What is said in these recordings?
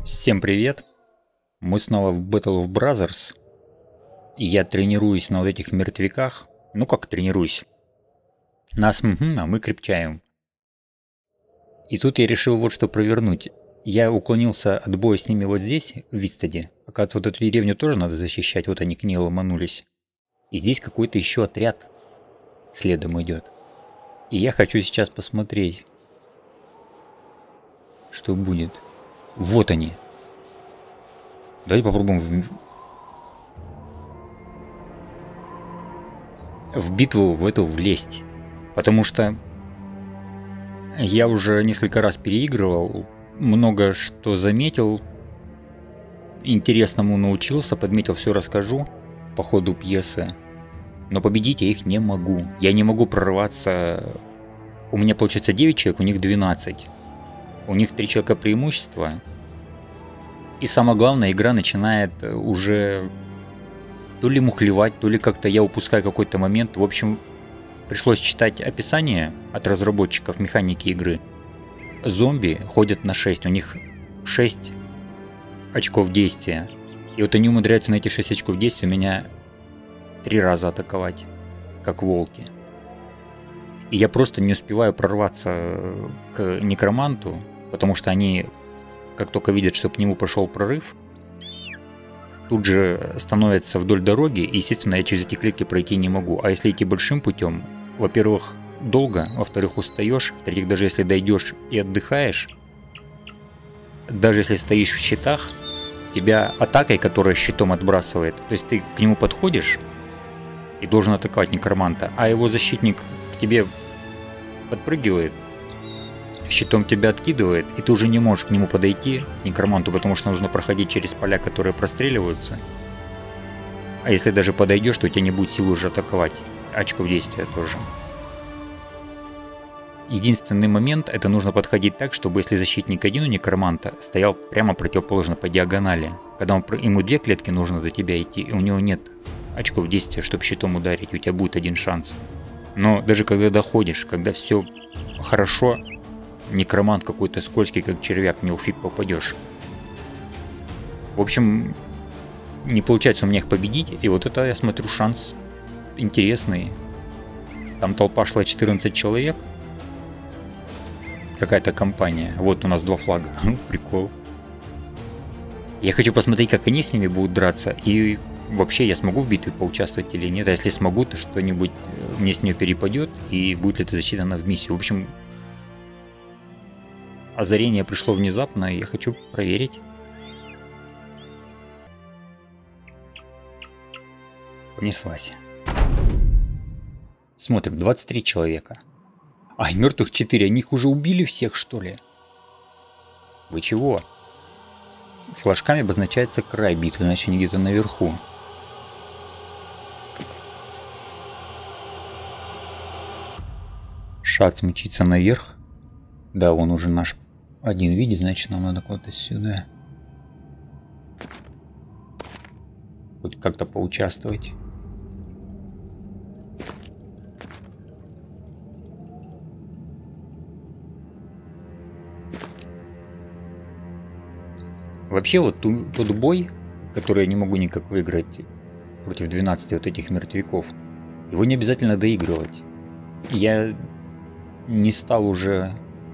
Всем привет! Мы снова в Battle of Brothers. И я тренируюсь на вот этих мертвяках. Ну как тренируюсь? Нас а мы крепчаем. И тут я решил вот что провернуть. Я уклонился от боя с ними вот здесь, в Вистаде. Оказывается, вот эту деревню тоже надо защищать. Вот они к ней ломанулись. И здесь какой-то еще отряд следом идет. И я хочу сейчас посмотреть, что будет. Вот они. Давайте попробуем в битву в эту влезть. Потому что я уже несколько раз переигрывал, много что заметил, интересному научился, подметил, все расскажу по ходу пьесы. Но победить я их не могу. Я не могу прорваться. У меня получается 9 человек, у них 12. У них 3 человека преимущества. И самое главное, игра начинает уже то ли мухлевать, то ли как-то я упускаю какой-то момент. В общем, пришлось читать описание от разработчиков механики игры. Зомби ходят на 6, у них 6 очков действия. И вот они умудряются на эти 6 очков действия меня 3 раза атаковать, как волки. И я просто не успеваю прорваться к некроманту, потому что они, как только видят, что к нему пошел прорыв, тут же становятся вдоль дороги, и, естественно, я через эти клетки пройти не могу. А если идти большим путем, во-первых, долго, во-вторых, устаешь, в-третьих, даже если дойдешь и отдыхаешь, даже если стоишь в щитах, тебя атакой, которая щитом отбрасывает, то есть ты к нему подходишь и должен атаковать некроманта, а его защитник к тебе подпрыгивает, щитом тебя откидывает, и ты уже не можешь к нему подойти, некроманту, потому что нужно проходить через поля, которые простреливаются. А если даже подойдешь, то у тебя не будет силы уже атаковать. Очков действия тоже. Единственный момент, это нужно подходить так, чтобы если защитник один у некроманта стоял прямо противоположно по диагонали. Когда ему 2 клетки нужно до тебя идти, и у него нет очков действия, чтобы щитом ударить, у тебя будет 1 шанс. Но даже когда доходишь, когда все хорошо, некромант какой-то скользкий, как червяк, в него фиг попадешь. В общем, не получается у меня их победить, и вот это, я смотрю, шанс интересный. Там толпа шла 14 человек. Какая-то компания. Вот у нас 2 флага. Прикол. Я хочу посмотреть, как они с ними будут драться, и вообще я смогу в битве поучаствовать или нет. А если смогу, то что-нибудь мне с нее перепадет, и будет ли это засчитано в миссию. В общем, озарение пришло внезапно, и я хочу проверить. Понеслась. Смотрим, 23 человека. А мертвых 4, они их уже убили всех, что ли? Вы чего? Флажками обозначается край битвы, значит они где-то наверху. Шац мчится наверх. Да, он уже наш один видит, значит нам надо куда-то сюда. Хоть как-то поучаствовать. Вообще вот тот бой, который я не могу никак выиграть против 12 вот этих мертвяков, его не обязательно доигрывать. Я не стал уже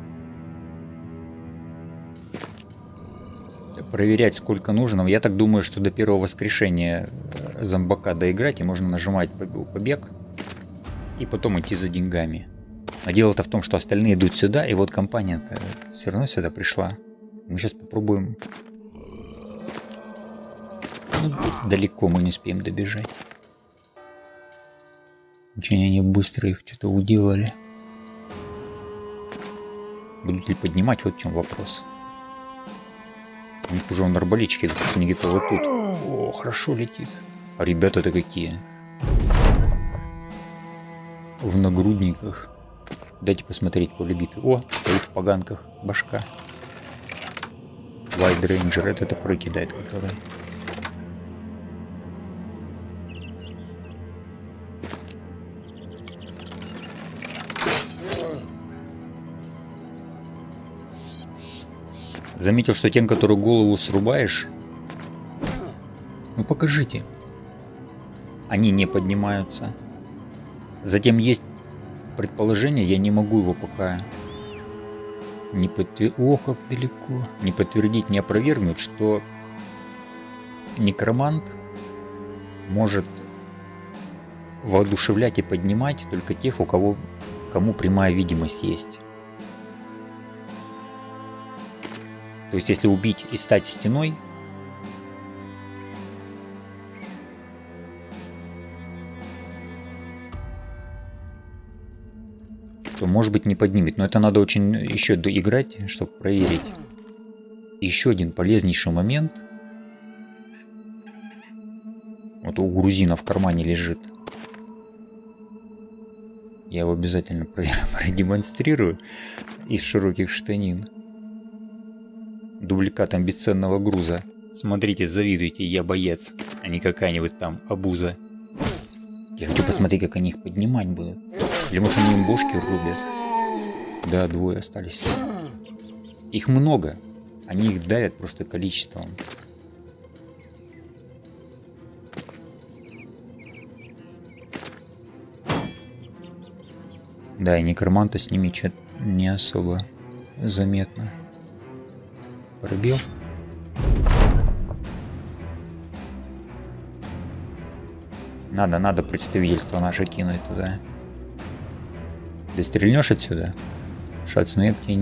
проверять, сколько нужно. Я так думаю, что до первого воскрешения зомбака доиграть, и можно нажимать побег и потом идти за деньгами. Но дело-то в том, что остальные идут сюда, и вот компания-то все равно сюда пришла. Мы сейчас попробуем. Ну, далеко мы не успеем добежать. Очень они быстро их что-то уделали. Будут ли поднимать, вот в чем вопрос. У них уже арбалетчики, допустим, они где-то вот тут. О, хорошо летит. А ребята-то какие? В нагрудниках. Дайте посмотреть поле битвы. О, стоит в поганках башка. Wide Ranger, это прокидает, который. Заметил, что тем, которую голову срубаешь... Ну покажите. Они не поднимаются. Затем есть предположение, я не могу его пока не подтвердить. О, как далеко. Не подтвердить, не опровергнуть, что некромант может воодушевлять и поднимать только тех, кому прямая видимость есть. То есть, если убить и стать стеной, то, может быть, не поднимет. Но это надо очень еще доиграть, чтобы проверить. Еще один полезнейший момент. Вот у грузина в кармане лежит. Я его обязательно продемонстрирую из широких штанин. Дубликатом бесценного груза. Смотрите, завидуйте, я боец, а не какая-нибудь там обуза. Я хочу посмотреть, как они их поднимать будут. Или может они им бошки рубят. Да, двое остались. Их много. Они их давят просто количеством. Да, и некроманта с ними что-то не особо заметно. Пробил. Надо представительство наше кинуть туда. Ты стрельнешь отсюда? Шац, ну я бы тебе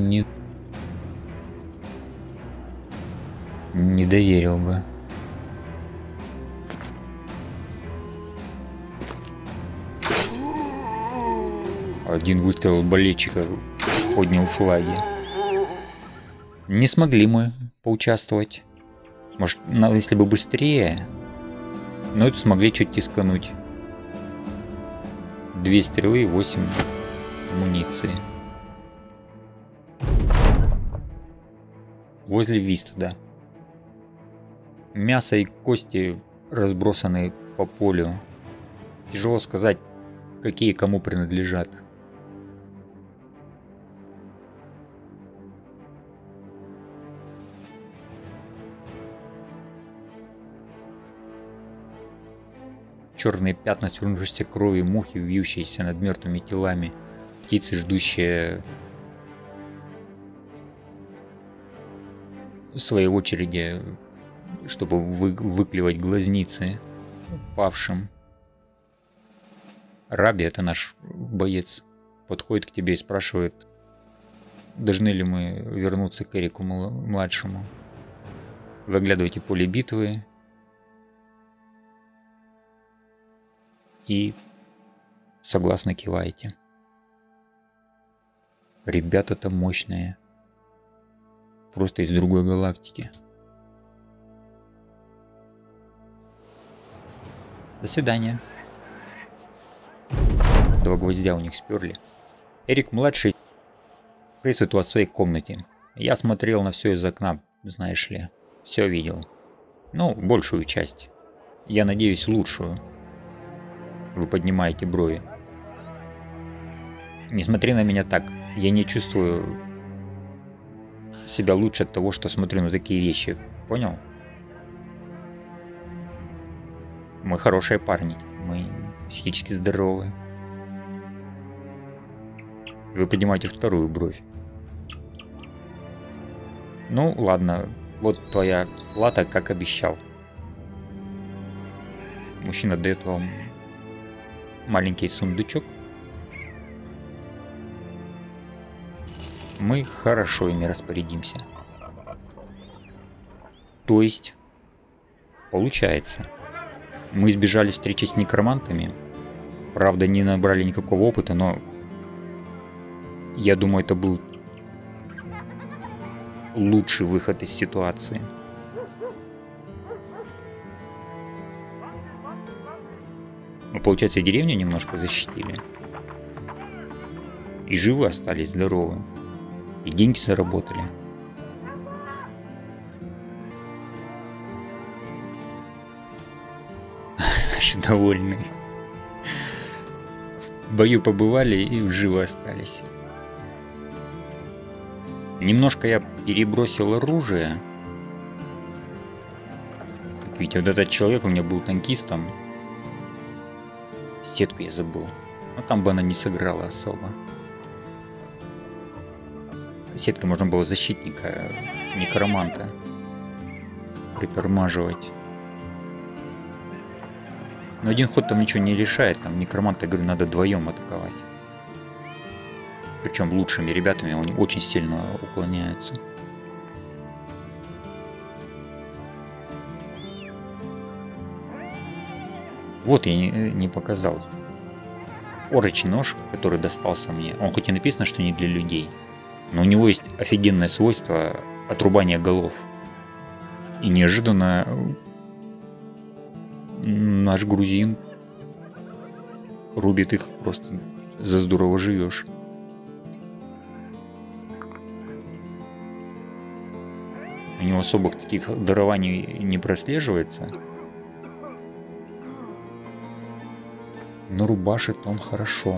не доверил бы. Один выстрел болельщика поднял флаги. Не смогли мы поучаствовать. Может, если бы быстрее. Но это смогли чуть тискануть. 2 стрелы и 8 амуниции. Возле Виста, да. Мясо и кости разбросаны по полю. Тяжело сказать, какие кому принадлежат. Черные пятна свернувшейся крови, мухи, вьющиеся над мертвыми телами, птицы, ждущие в своей очереди, чтобы выклевать глазницы павшим. Раби, это наш боец, подходит к тебе и спрашивает, должны ли мы вернуться к Эрику младшему. Вы оглядываете поле битвы и согласно киваете. Ребята-то мощные. Просто из другой галактики. До свидания. 2 гвоздя у них сперли. Эрик-младший присутствует у вас в своей комнате. Я смотрел на все из окна, знаешь ли. Все видел. Ну, большую часть. Я надеюсь, лучшую. Вы поднимаете брови. Не смотри на меня так. Я не чувствую себя лучше от того, что смотрю на такие вещи. Понял? Мы хорошие парни. Мы психически здоровы. Вы поднимаете 2-ю бровь. Ну, ладно. Вот твоя плата, как обещал. Мужчина дает вам маленький сундучок. Мы хорошо ими распорядимся. То есть, получается, мы избежали встречи с некромантами. Правда, не набрали никакого опыта, но я думаю, это был лучший выход из ситуации. Ну, получается, и деревню немножко защитили. И живы остались, здоровы. И деньги заработали. Наши довольные. В бою побывали и живы остались. Немножко я перебросил оружие. Как видите, вот этот человек у меня был танкистом. Сетку я забыл. Но там бы она не сыграла особо. Сеткой можно было защитника, некроманта, притормаживать. Но один ход там ничего не решает. Там некроманта, говорю, надо вдвоем атаковать. Причем лучшими ребятами они очень сильно уклоняются. Вот я не показал. Орочий нож, который достался мне, он хоть и написано, что не для людей, но у него есть офигенное свойство отрубания голов. И неожиданно наш грузин рубит их просто за здорово живешь. У него особых таких дарований не прослеживается. Но рубашит он хорошо.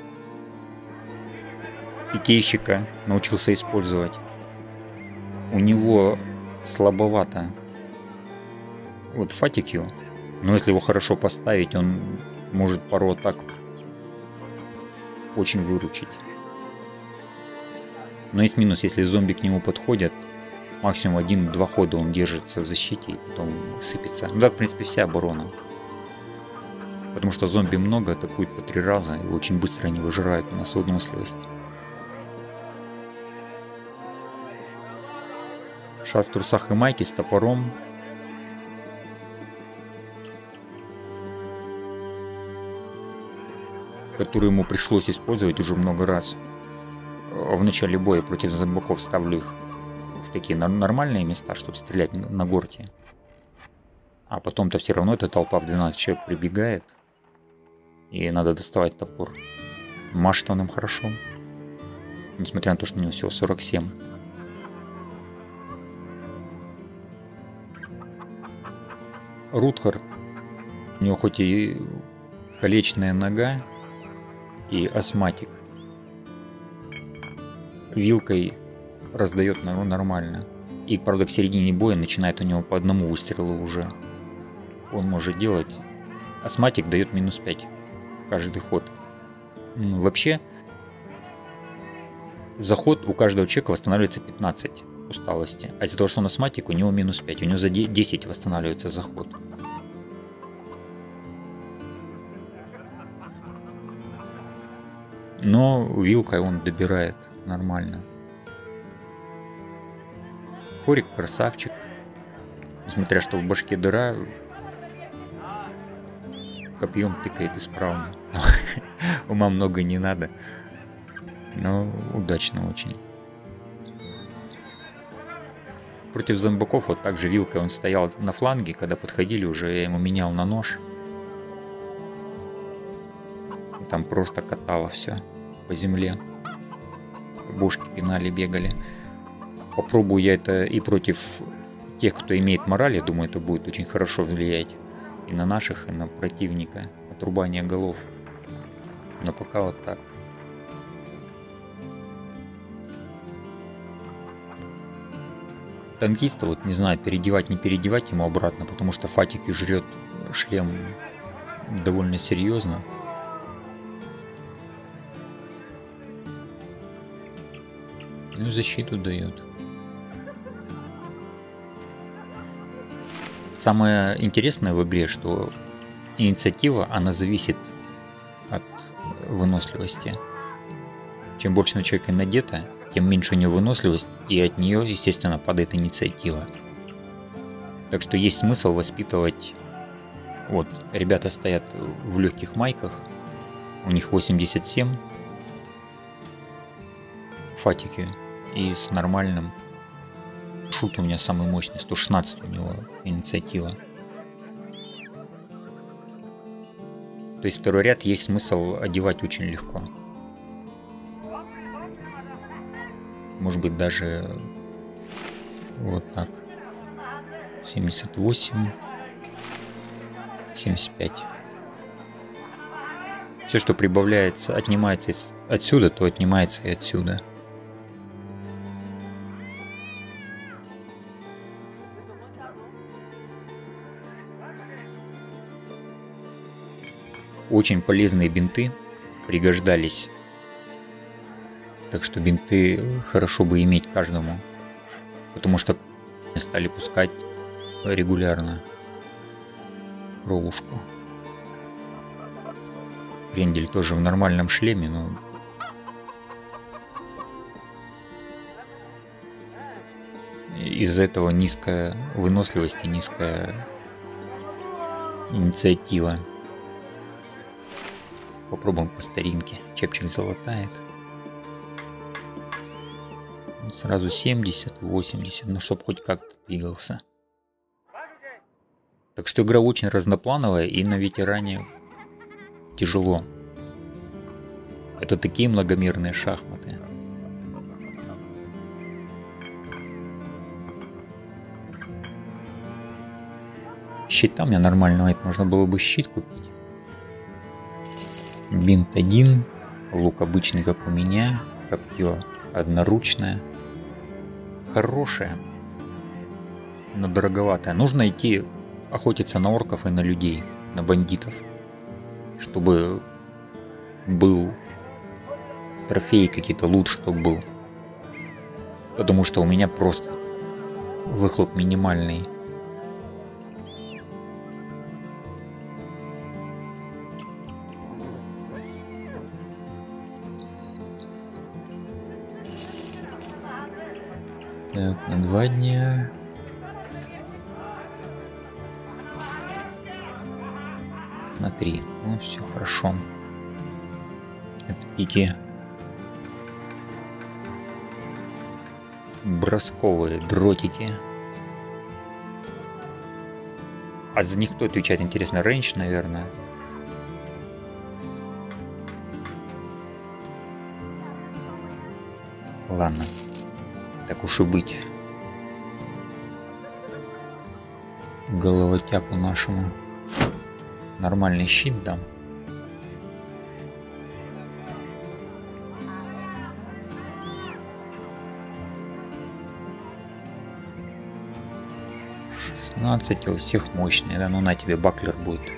Пикейщика научился использовать. У него слабовато вот фатикью, но если его хорошо поставить, он может пару атак очень выручить. Но есть минус, если зомби к нему подходят, максимум 1-2 хода он держится в защите и потом сыпется. Ну да, в принципе, вся оборона. Потому что зомби много, атакуют по 3 раза и очень быстро они выжирают у нас выносливость. Шас в трусах и майке с топором. Который ему пришлось использовать уже много раз. В начале боя против зомбаков ставлю их в такие нормальные места, чтобы стрелять на горке. А потом-то все равно эта толпа в 12 человек прибегает. И надо доставать топор. Машет он им хорошо. Несмотря на то, что у него всего 47. Рутхард. У него хоть и колечная нога и астматик. Вилкой раздает нормально. И, правда, к середине боя начинает у него по одному выстрелу уже. Он может делать. Астматик дает минус 5 каждый ход. Вообще, за ход у каждого человека восстанавливается 15 усталости. А из-за того, что он астматик, у него минус 5. У него за 10 восстанавливается за ход. Но вилкой он добирает нормально. Хорик красавчик. Несмотря что в башке дыра, копьем тыкает исправно. Ума много не надо. Но удачно очень. Против зомбаков вот так же вилкой он стоял на фланге. Когда подходили уже, я ему менял на нож. И там просто катало все по земле. Бошки пинали, бегали. Попробую я это и против тех, кто имеет мораль. Я думаю, это будет очень хорошо влиять и на наших, и на противника. Отрубание голов. Но пока вот так. Танкиста, вот не знаю, переодевать, не переодевать ему обратно, потому что фатики жрет шлем довольно серьезно. Ну и защиту дает. Самое интересное в игре, что инициатива, она зависит от выносливости. Чем больше на человека надето, тем меньше у него выносливость, и от нее, естественно, падает инициатива. Так что есть смысл воспитывать. Вот, ребята стоят в легких майках, у них 87 фатики, и с нормальным. Шут у меня самый мощный, 116 у него инициатива. То есть второй ряд есть смысл одевать очень легко. Может быть даже вот так. 78, 75. Все, что прибавляется, отнимается отсюда, то отнимается и отсюда. Очень полезные бинты пригождались. Так что бинты хорошо бы иметь каждому. Потому что стали пускать регулярно кровушку. Крендель тоже в нормальном шлеме, но... Из-за этого низкая выносливость и низкая инициатива. Попробуем по старинке. Чепчик залатает. Сразу 70, 80, ну чтоб хоть как-то двигался. Так что игра очень разноплановая, и на ветеране тяжело. Это такие многомерные шахматы. Щита мне нормального, это можно было бы щит купить. Бинт 1, лук обычный, как у меня, копье одноручное. Хорошее, но дороговатое. Нужно идти охотиться на орков и на людей, на бандитов, чтобы был трофей, какие-то лут, чтобы был. Потому что у меня просто выхлоп минимальный. Так, на 2 дня. На 3. Ну, все хорошо. Это пики бросковые дротики. А за них кто отвечает? Интересно, рейндж, наверное. Ладно. Так уж и быть. Головотяпу нашему нормальный щит дам. У всех мощные, да, ну на тебе баклер будет.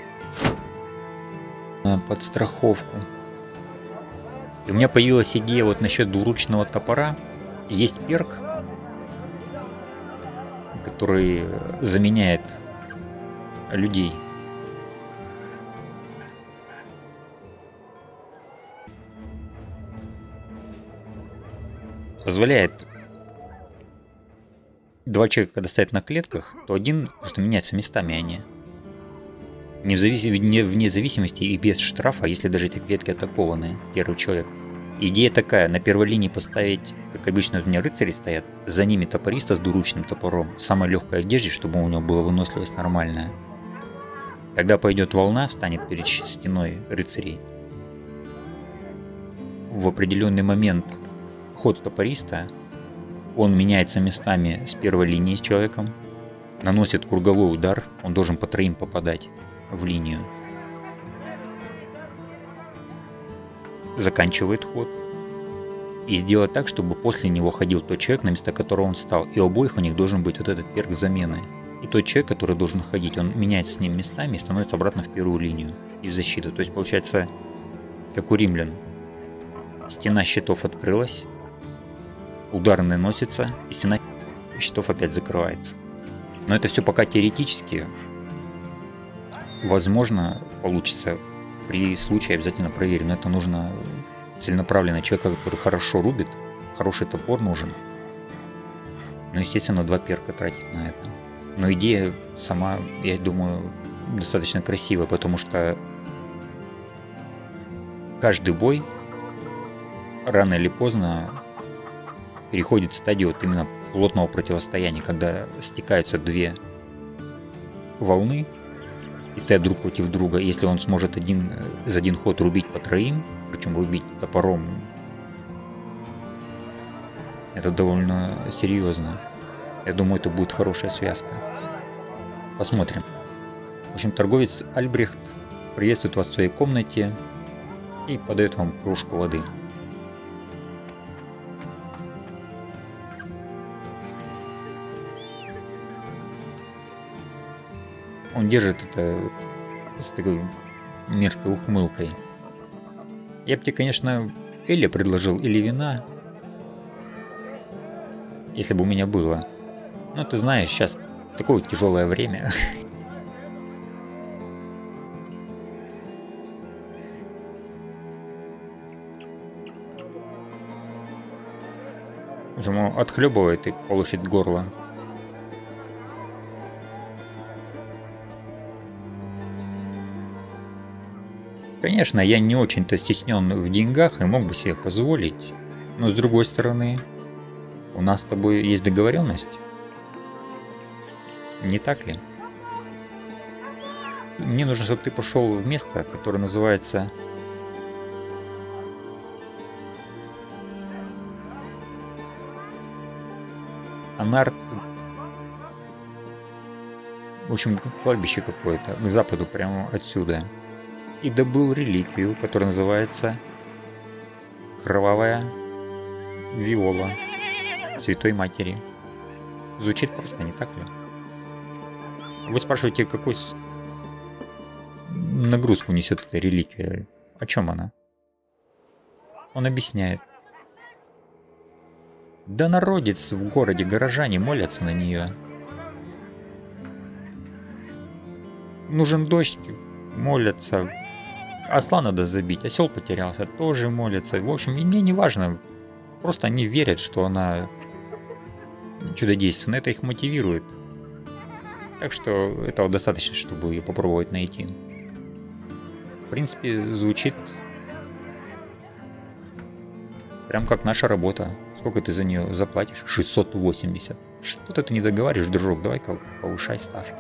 Подстраховку. И у меня появилась идея вот насчет двуручного топора. Есть перк, который заменяет людей. Позволяет 2 человека, когда стоят на клетках, то один просто меняется местами они. Вне зависимости и без штрафа, если даже эти клетки атакованы, первый человек. Идея такая, на первой линии поставить, как обычно у меня рыцари стоят, за ними топориста с двуручным топором, в самой легкой одежде, чтобы у него была выносливость нормальная. Когда пойдет волна, встанет перед стеной рыцарей. В определенный момент ход топориста, он меняется местами с первой линии с человеком, наносит круговой удар, он должен по 3 попадать в линию. Заканчивает ход и сделать так, чтобы после него ходил тот человек, на место которого он встал, и у обоих у них должен быть вот этот перк замены. И тот человек, который должен ходить, он меняется с ним местами и становится обратно в первую линию и в защиту. То есть получается, как у римлян, стена щитов открылась, удар наносится, и стена щитов опять закрывается. Но это все пока теоретически. Возможно, получится. При случае обязательно проверим, но это нужно целенаправленный человек, который хорошо рубит, хороший топор нужен. Ну, естественно, 2 перка тратить на это. Но идея сама, я думаю, достаточно красивая, потому что каждый бой рано или поздно переходит в стадию вот именно плотного противостояния, когда стекаются 2 волны и стоят друг против друга. Если он сможет за один ход рубить по 3, причем рубить топором, это довольно серьезно. Я думаю, это будет хорошая связка. Посмотрим. В общем, торговец Альбрехт приветствует вас в своей комнате и подает вам кружку воды. Он держит это с такой мерзкой ухмылкой. Я бы тебе, конечно, Эля предложил или вина, если бы у меня было. Но ты знаешь, сейчас такое тяжелое время. Уже ему отхлебывает и полощет горло. Конечно, я не очень-то стеснен в деньгах и мог бы себе позволить. Но с другой стороны, у нас с тобой есть договоренность. Не так ли? Мне нужно, чтобы ты пошел в место, которое называется... Анарт... В общем, кладбище какое-то, к западу, прямо отсюда. И добыл реликвию, которая называется Кровавая Виола Святой Матери. Звучит просто, не так ли? Вы спрашиваете, какую нагрузку несет эта реликвия? О чем она? Он объясняет. Да народец в городе, горожане молятся на нее. Нужен дождь, молятся. Осла надо забить, осел потерялся, тоже молятся. В общем, мне не важно. Просто они верят, что она чудодейственна. Это их мотивирует. Так что этого достаточно, чтобы ее попробовать найти. В принципе, звучит прям как наша работа. Сколько ты за нее заплатишь? 680. Что-то ты не договариваешь, дружок. Давай-ка повышай ставки.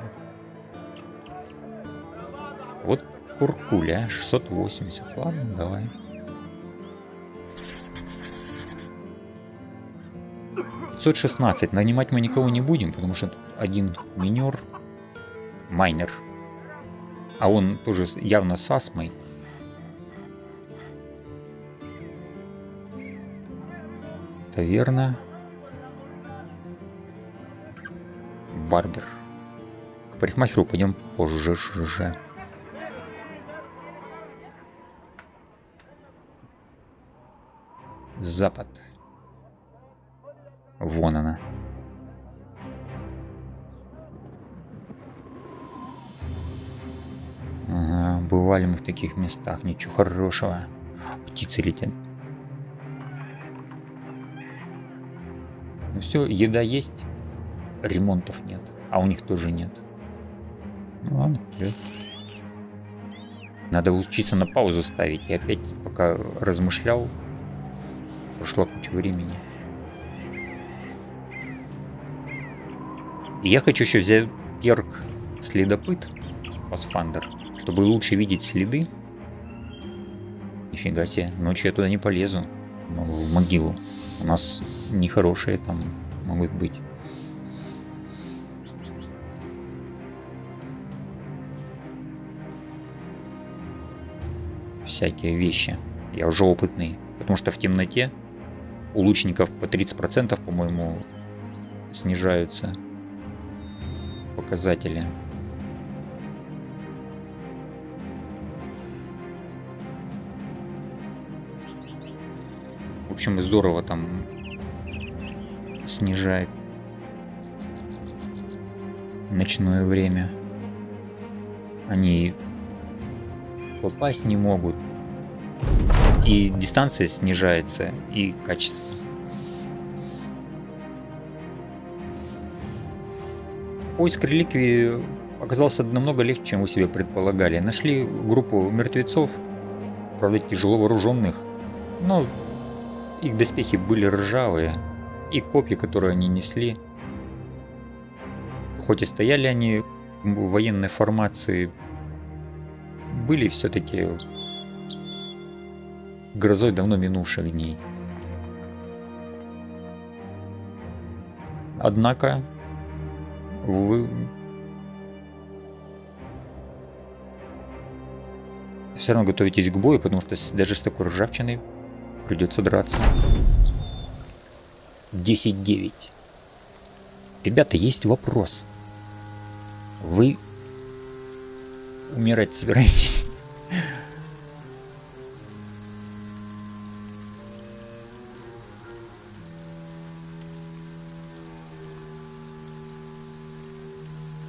Вот куркуля, 680. Ладно, давай. $516. Нанимать мы никого не будем, потому что один майнер, а он тоже явно с астмой. Таверна. Барбер. К парикмахеру пойдем позже. Запад. Вон она. Ага, бывали мы в таких местах, ничего хорошего. Птицы летят. Ну все, еда есть, ремонтов нет, а у них тоже нет. Ну ладно, вперед. Надо учиться на паузу ставить. Я опять, пока размышлял, прошла куча времени. И я хочу еще взять перк следопыт, Пасфандер, чтобы лучше видеть следы. Нифига себе, ночью я туда не полезу, в могилу. У нас нехорошие там могут быть. Всякие вещи. Я уже опытный, потому что в темноте у лучников по 30%, по-моему, снижаются показатели. В общем, здорово там снижает ночное время. Они попасть не могут. И дистанция снижается, и качество. Поиск реликвии оказался намного легче, чем вы себе предполагали. Нашли группу мертвецов, правда тяжело вооруженных, но их доспехи были ржавые, и копья, которые они несли, хоть и стояли они в военной формации, были все-таки грозой давно минувших дней. Однако вы все равно готовитесь к бою, потому что даже с такой ржавчиной придется драться. 10-9. Ребята, есть вопрос. Вы умирать собираетесь?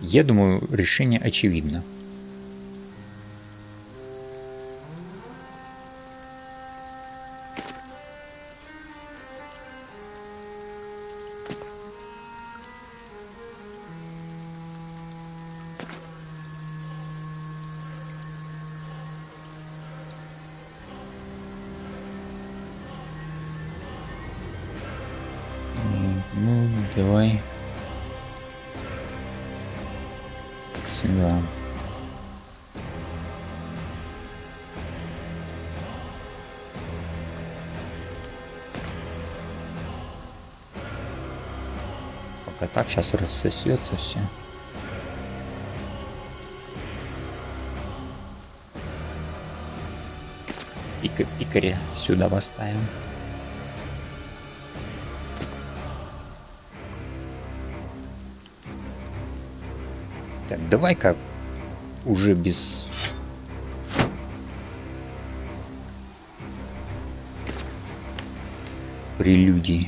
Я думаю, решение очевидно. Ну, давай сюда. Пока так, сейчас рассосется все. Пикаря сюда поставим. Так, давай-ка уже без... прелюдий.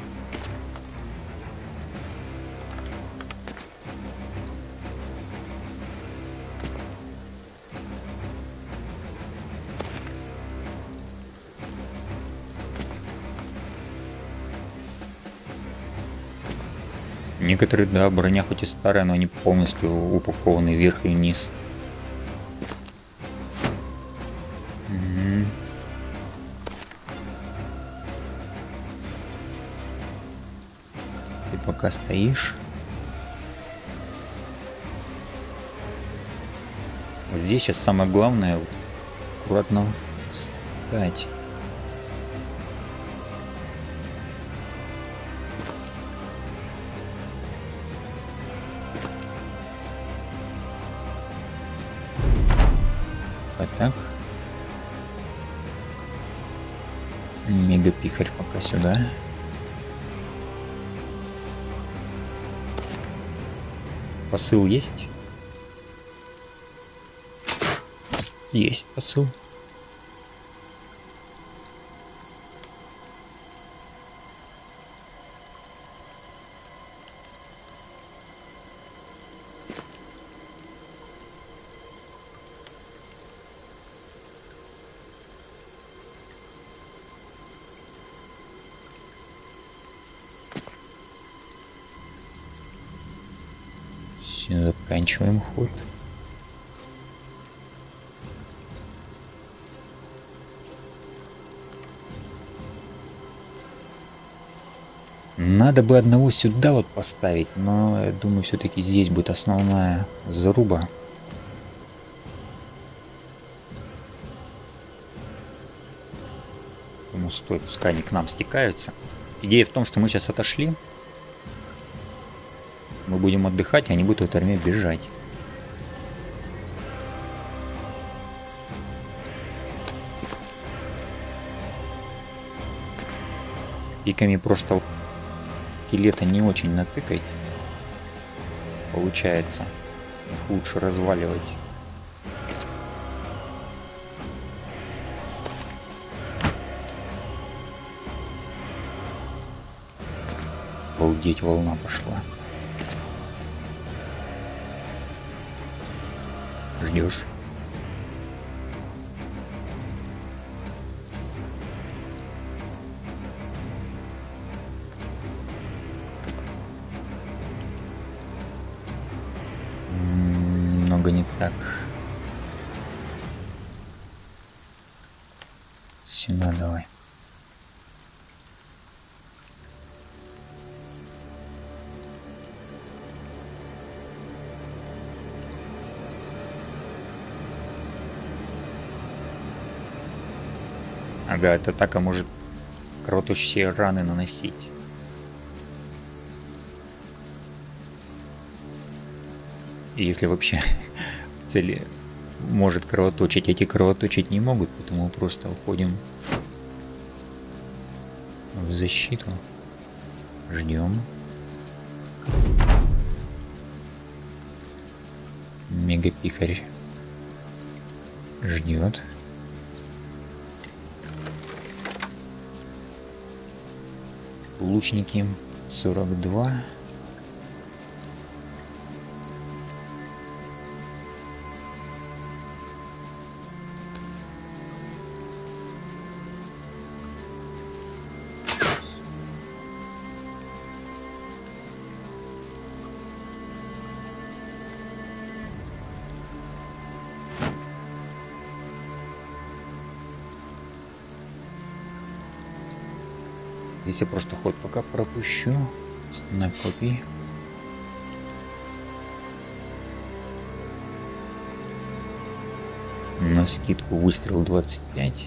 Некоторые, да, броня хоть и старая, но они полностью упакованы вверх и вниз. Ты пока стоишь. Вот здесь сейчас самое главное аккуратно встать. Вот так. Мегапихарь пока сюда. Посыл есть? Есть посыл. Все, заканчиваем ход. Надо бы одного сюда вот поставить, но я думаю, все-таки здесь будет основная заруба. Ну, стой, пускай они к нам стекаются. Идея в том, что мы сейчас отошли. Мы будем отдыхать, а они будут в это время бежать. Пиками просто скелета не очень натыкать. Получается. Их лучше разваливать. Обалдеть, волна пошла. Ждешь. Много не так. Сюда давай. Ага, эта атака может кровоточащие раны наносить. И если вообще цели может кровоточить, эти кровоточить не могут, поэтому просто уходим в защиту. Ждем. Мегапихарь ждет. Лучники 42. Здесь я просто ход пока пропущу. Стена копий. На скидку выстрел 25.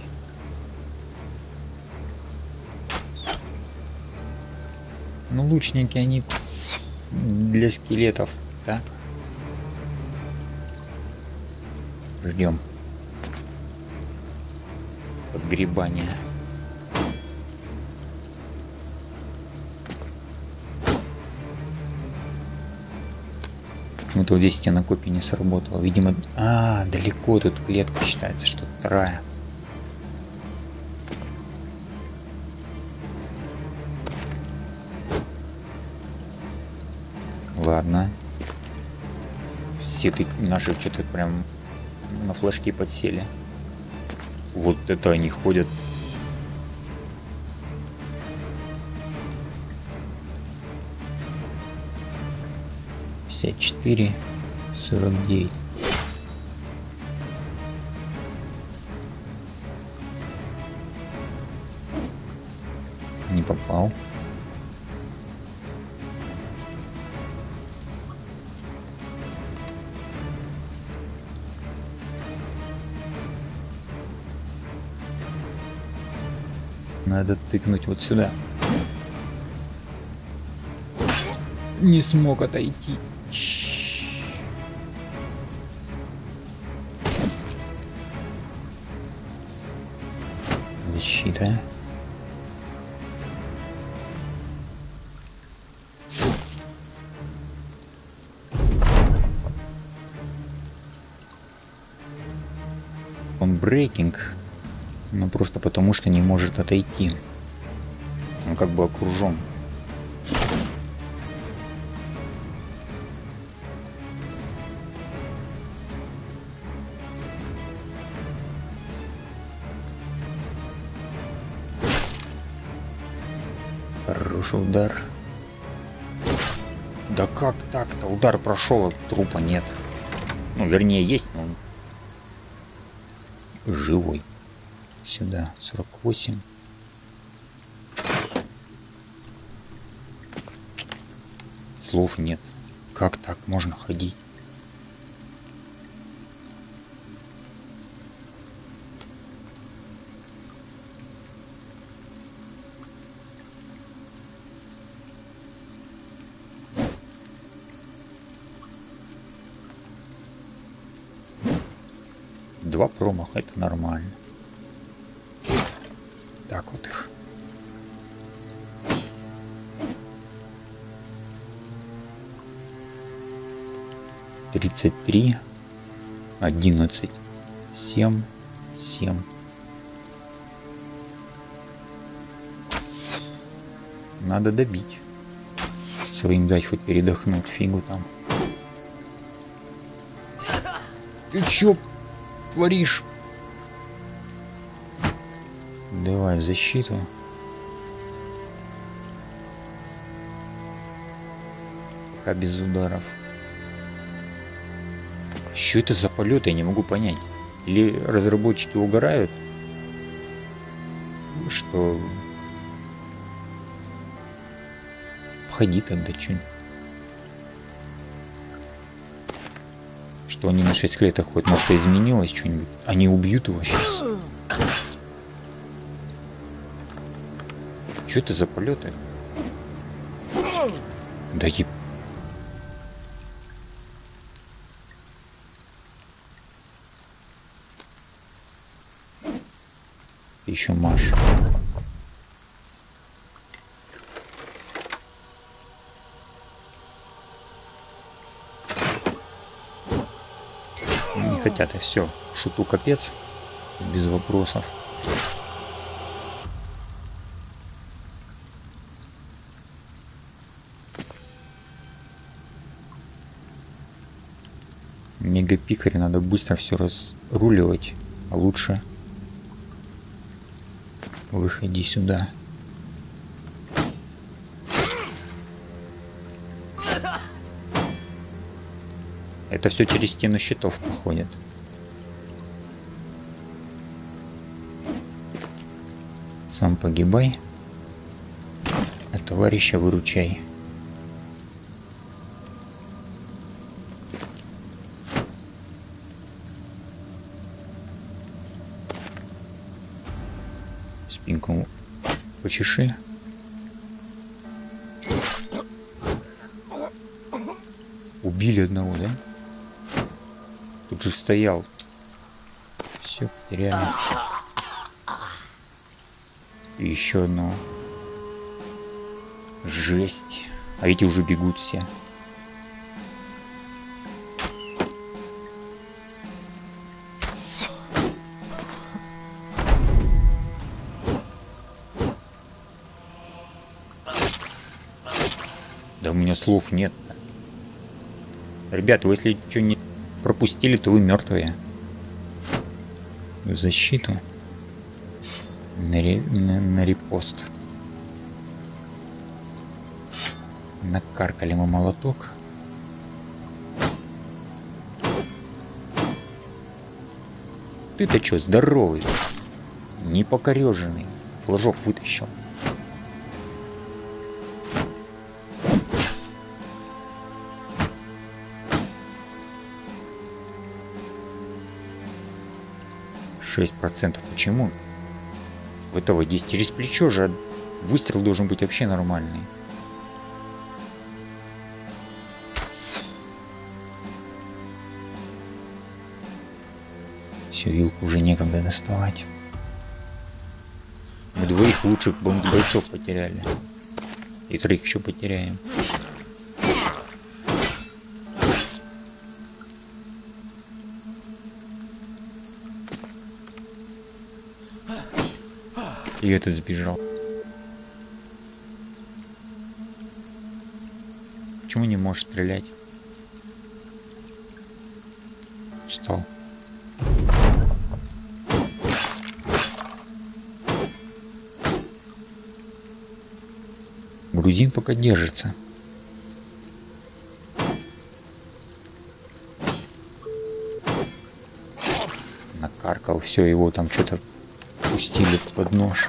Ну, лучники, они для скелетов. Так. Ждем. Подгребание. Почему-то вот здесь стена копий не сработала. Видимо, далеко тут клетка считается, что вторая. Ладно. Все наши что-то прям на флажки подсели. Вот это они ходят. Все 49. Не попал. Надо тыкнуть вот сюда. Не смог отойти. Защита. Он брейкинг. Но просто потому, что не может отойти. Он как бы окружен. Хороший удар. Да как так-то? Удар прошел, а трупа нет. Ну, вернее, есть, но он живой. Сюда 48. Слов нет. Как так можно ходить? Два промаха, это нормально. Так вот их. Тридцать 11, 7. Надо добить. Своим дать хоть передохнуть, фигу там. Ты чё творишь? Давай в защиту. Пока без ударов. Что это за полет, я не могу понять. Или разработчики угорают, что... Входи тогда, чё. Что они на 6 клеток ходят. Может, изменилось что-нибудь? Они убьют его сейчас. Что это за полеты? Да еб... Еще Маш. Не хотят, и все. Шуту капец. Без вопросов. Мегапикаре надо быстро все разруливать. А лучше выходи сюда. Это все через стену щитов проходит. Сам погибай. А товарища выручай. Спинку почеши. Убили одного, да? Тут же стоял. Все, потеряли. И еще одного. Жесть. А эти уже бегут все. Да у меня слов нет. Ребята, вы если что не пропустили, то вы мертвые. В защиту. На репост. Накаркали мы молоток. Ты-то чё, здоровый? Непокорёженный. Флажок вытащил. %. Почему? У этого здесь через плечо же выстрел должен быть вообще нормальный. Все, вилку уже некогда доставать. Мы двоих лучших бойцов потеряли. И 3 еще потеряем. И этот сбежал. Почему не можешь стрелять? Встал. Грузин пока держится. Накаркал, все, его там что-то пустили под нож.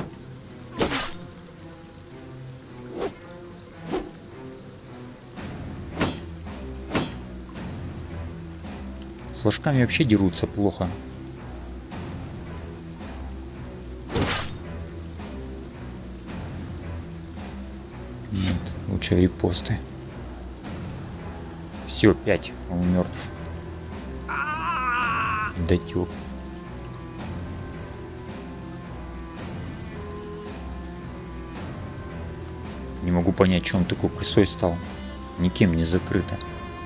С флажками вообще дерутся плохо. Нет, лучше репосты. Все, 5, он мертв. Дотек. Не могу понять, что он такой косой стал. Никем не закрыто.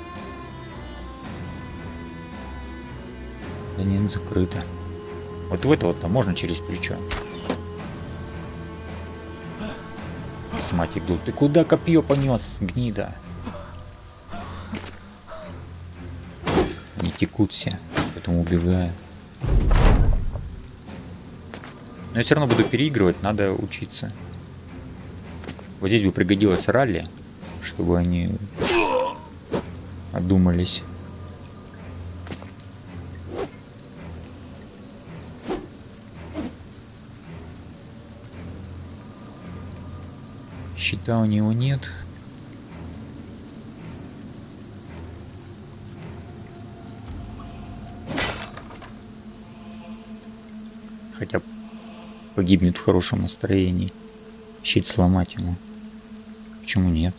Да нет, закрыто. Вот в этого-то можно через плечо. Сматик, ты куда копье понес, гнида? Не текут все, поэтому убегаю. Но я все равно буду переигрывать, надо учиться. Вот здесь бы пригодилось ралли, чтобы они одумались. Щита у него нет. Хотя погибнет в хорошем настроении. Щит сломать ему. Почему нет?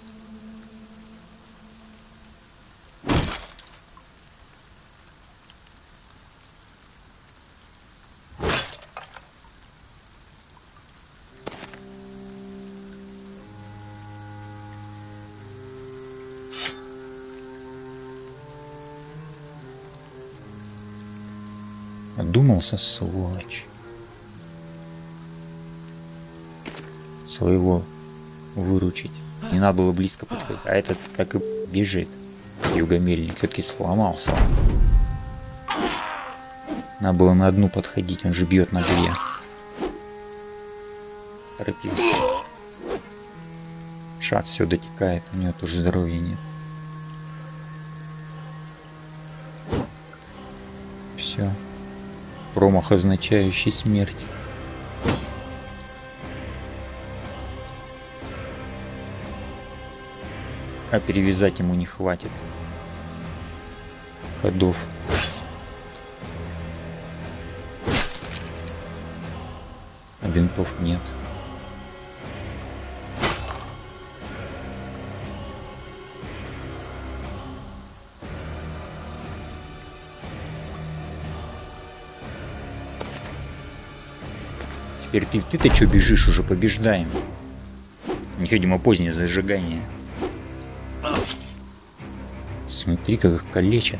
Одумался, сволочь. Своего выручить. Не надо было близко подходить. А этот так и бежит. Югомельник все-таки сломался. Надо было на одну подходить. Он же бьет на 2. Торопился. Шат все дотекает. У него тоже здоровья нет. Все. Промах, означающий смерть. А перевязать ему не хватит ходов. А бинтов нет. Теперь ты-то что бежишь, уже побеждаем. У них, видимо, позднее зажигание. Смотри, как их калечат.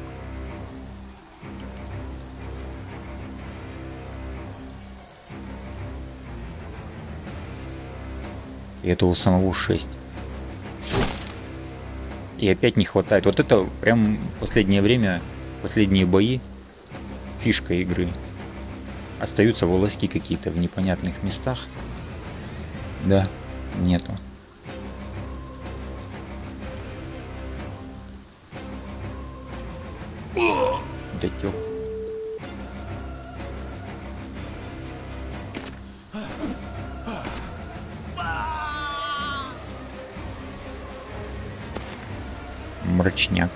И этого самого 6. И опять не хватает. Вот это прям в последнее время, последние бои, фишка игры. Остаются волоски какие-то в непонятных местах. Да, нету. Дотёк. Мрачняк.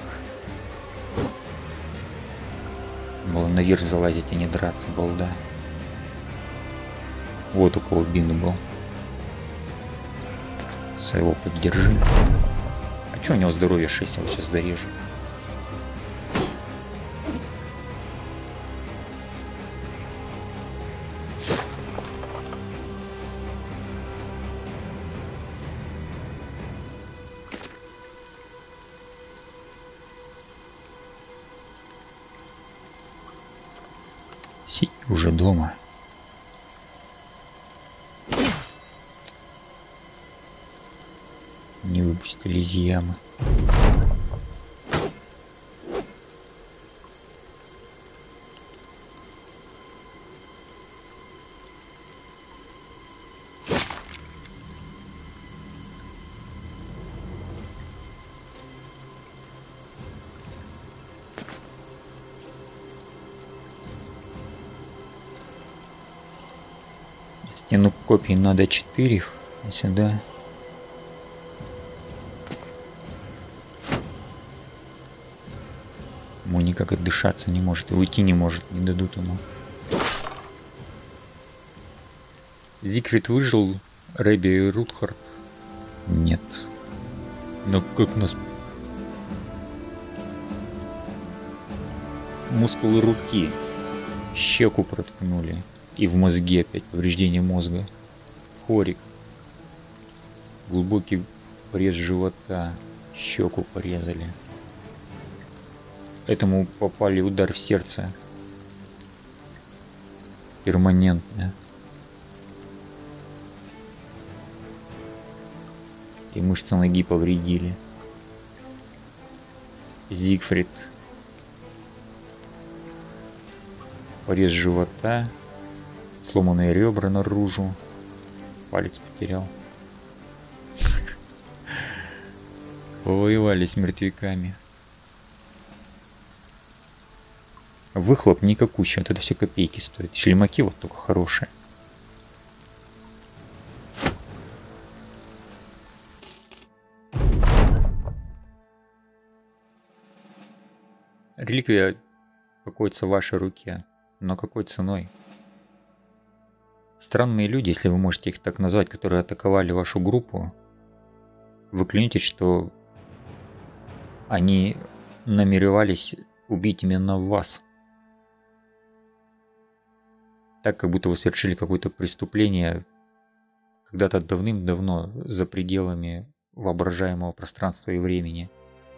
Было наверх залазить, а не драться, балда. Вот у кого бин был. Своего поддержи. А чё у него здоровье 6? Я его сейчас зарежу. Уже дома. Не выпустили из ямы. Стену копий надо 4, а сюда ему никак отдышаться не может, и уйти не может, не дадут ему. Зигфрид выжил, Рэби и Рутхард нет. Но как нас мускулы руки щеку проткнули. И в мозге опять повреждение мозга. Хорик. Глубокий порез живота. Щеку порезали. Этому попали удар в сердце. Перманентно. И мышцы ноги повредили. Зигфрид. Порез живота. Сломанные ребра наружу. Палец потерял. Повоевали с мертвяками. Выхлоп никакущий. Вот это все копейки стоит. Шлемаки вот только хорошие. Реликвия покоится в вашей руке. Но какой ценой? Странные люди, если вы можете их так назвать, которые атаковали вашу группу, вы клянетесь, что они намеревались убить именно вас. Так, как будто вы совершили какое-то преступление когда-то давным-давно за пределами воображаемого пространства и времени.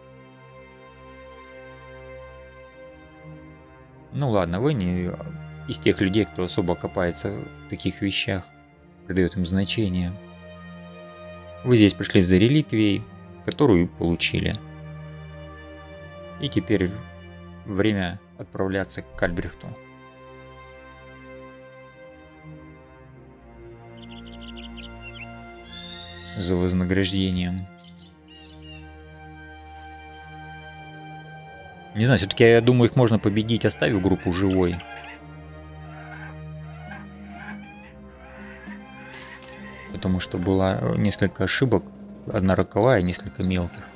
Ну ладно, вы не из тех людей, кто особо копается в таких вещах, придает им значение. Вы здесь пришли за реликвией, которую получили. И теперь время отправляться к Альбрехту. За вознаграждением. Не знаю, все-таки я думаю, их можно победить, оставив группу живой. Потому что было несколько ошибок Одна роковая, несколько мелких.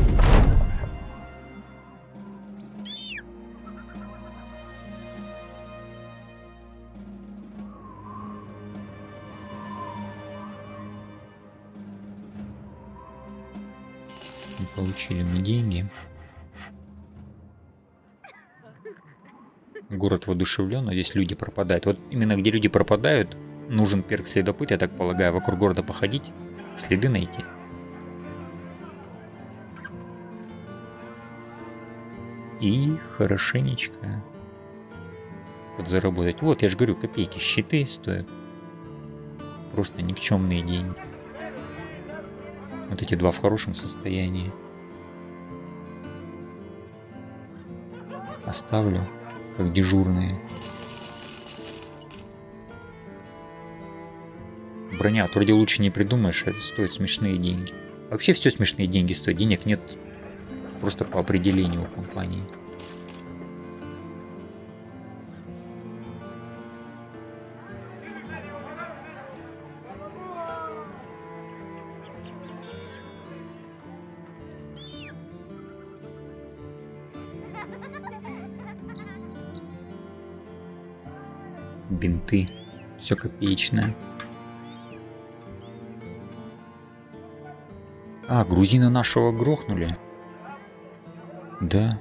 Получили мы деньги. Город воодушевлен, а здесь люди пропадают. Вот именно где люди пропадают, нужен перк следопыт, я так полагаю, вокруг города походить, следы найти. И хорошенечко подзаработать. Вот, я же говорю, копейки, щиты стоят. Просто никчемные деньги. Вот эти два в хорошем состоянии. Оставлю как дежурные. Броня, вот вроде лучше не придумаешь, это стоит смешные деньги. Вообще все смешные деньги стоят, денег нет просто по определению у компании. Бинты, все копеечное. А, грузина нашего грохнули. Да.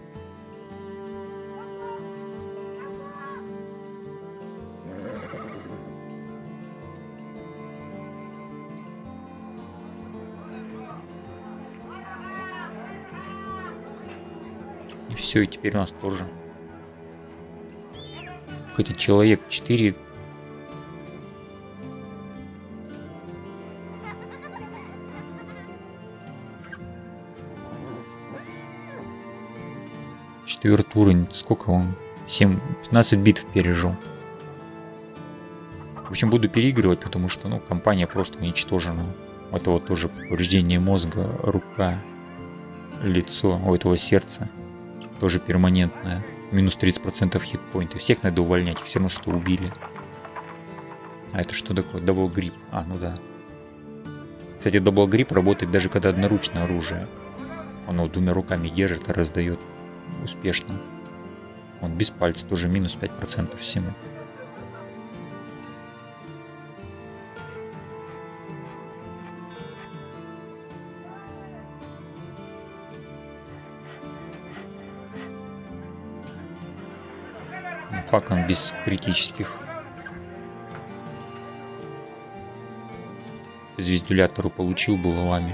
И все, и теперь у нас тоже. Хотя человек 4. Четвертый уровень, сколько он? 15 битв пережил. В общем, буду переигрывать, потому что, ну, компания просто уничтожена. У этого тоже повреждение мозга, рука, лицо, у этого сердца тоже перманентное. Минус 30% хитпоинты. Всех надо увольнять, их все равно что убили. А это что такое? Дабл грип. А, ну да. Кстати, дабл грип работает даже когда одноручное оружие. Оно двумя руками держит и раздает успешно. Он без пальца тоже минус 5% всему. Факон без критических. Звездулятору получил булавами.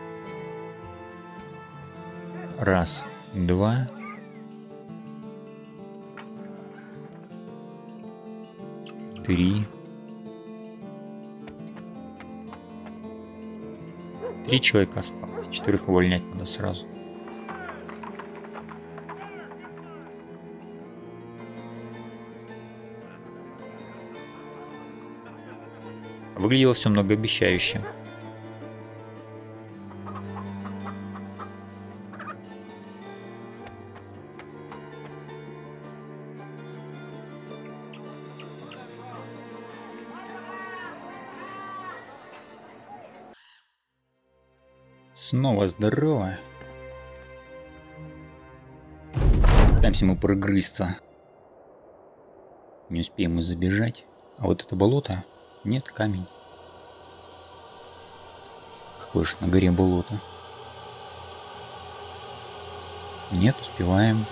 Раз, два. Три. 3 человека осталось. 4 увольнять надо сразу. Выглядело все многообещающе. Снова здорово. Пытаемся мы прогрызться. Не успеем мы забежать. А вот это болото. Нет, камень. Какое же на горе болото. Нет, успеваем.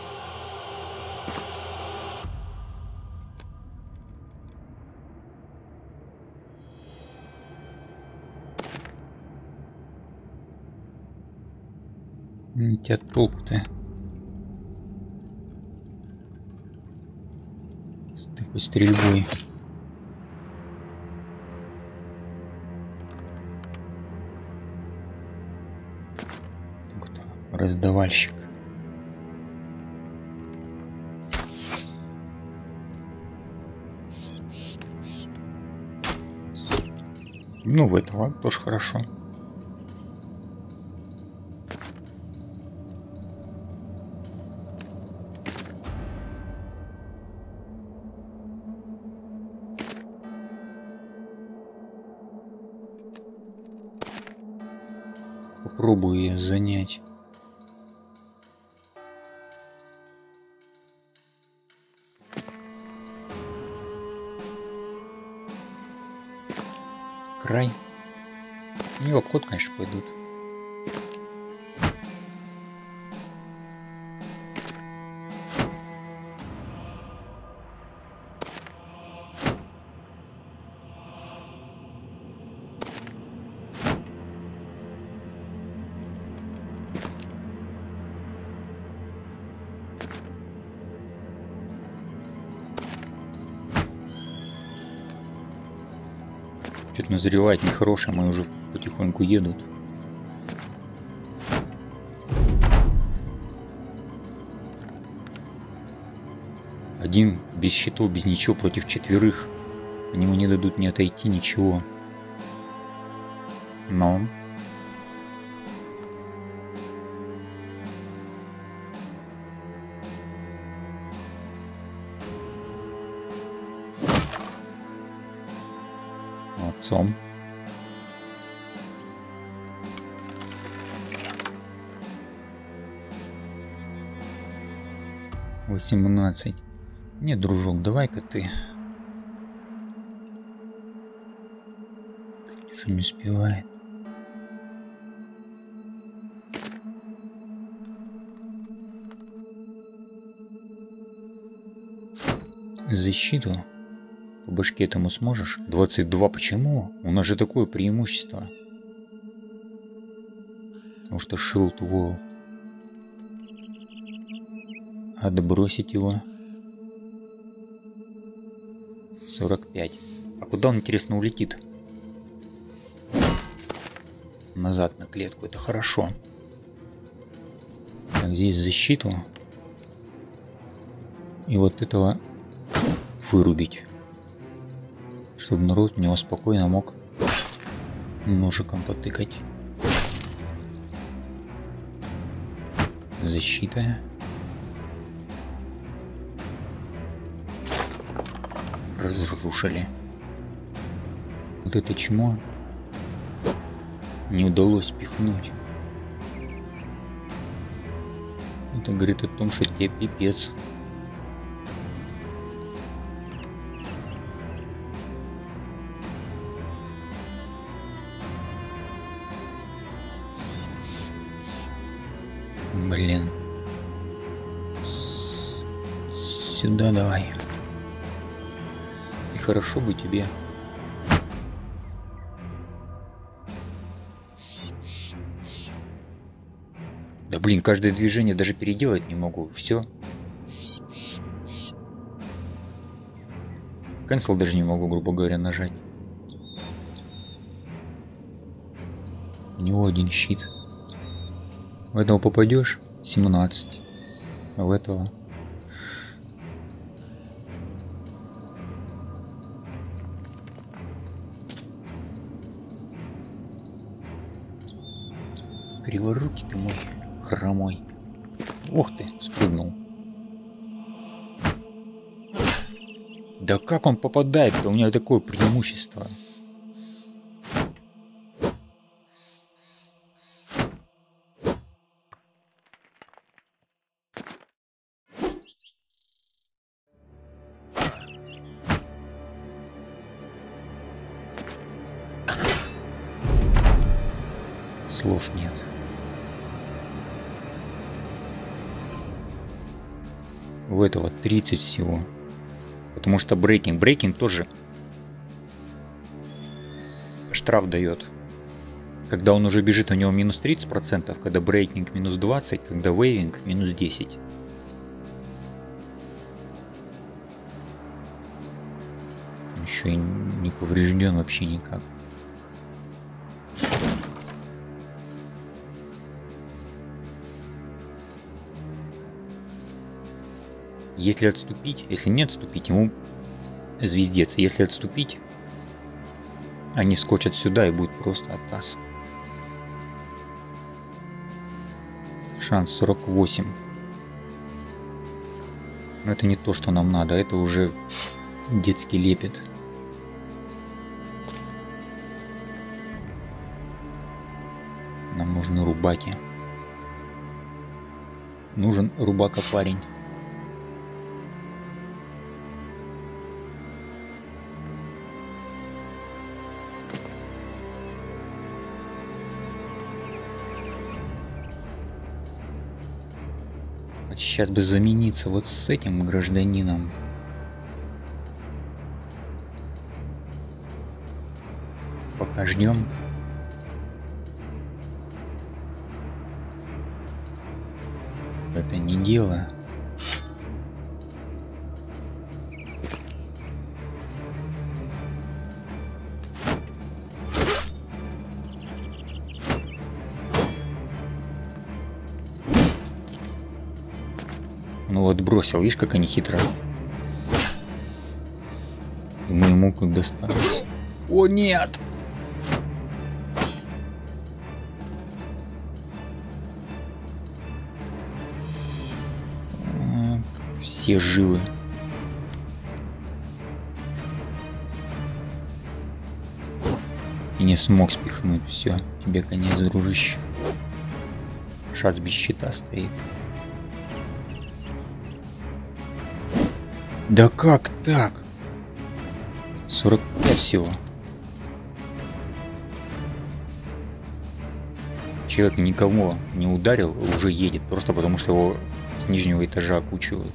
У тебя толку-то с такой стрельбой. Раздавальщик. Ну, в этого тоже хорошо. Попробую ее занять. Край. Ну и в обход, конечно, пойдут. Что-то назревает нехорошее, мои уже потихоньку едут. Один без щитов, без ничего, против четверых. Они ему не дадут ни отойти, ничего. Но... Молодцом. $18. Нет, дружок, давай-ка ты. Что не успевает? Защиту по башке этому сможешь? 22. Почему? У нас же такое преимущество. Потому что Shield Wall. Отбросить его. 45. А куда он, интересно, улетит? Назад на клетку. Это хорошо. Так, здесь защиту. И вот этого вырубить. Чтобы народ в него спокойно мог ножиком потыкать. Защита. Разрушили. Вот это чмо не удалось пихнуть. Это говорит о том, что тебе пипец. Блин. Сюда давай. И хорошо бы тебе. Да блин, каждое движение даже переделать не могу. Все. Cancel даже не могу, грубо говоря, нажать. У него один щит. В этого попадешь 17. А в этого криворукий ты мой хромой. Ох ты, спрыгнул. Да как он попадает-то? У меня такое преимущество. Слов нет. У этого 30 всего. Потому что брейкинг тоже штраф дает. Когда он уже бежит, у него минус 30%, когда брейкинг минус 20%, когда вейвинг минус 10%. Еще и не поврежден вообще никак. Если отступить, если не отступить, ему звездец. Если отступить, они скочат сюда и будет просто оттас. Шанс 48. Но это не то, что нам надо. Это уже детский лепет. Нам нужно Нужны рубаки. Нужен рубака парень. Вот сейчас бы замениться вот с этим гражданином. Пока ждем. Это не дело. Ну вот бросил, видишь, как они хитро. И мы ему как достались. О нет! Все живы. И не смог спихнуть. Все, тебе конец, дружище. Шац без щита стоит. Да как так? 45 всего. Человек никого не ударил, уже едет, просто потому что его с нижнего этажа окучивают.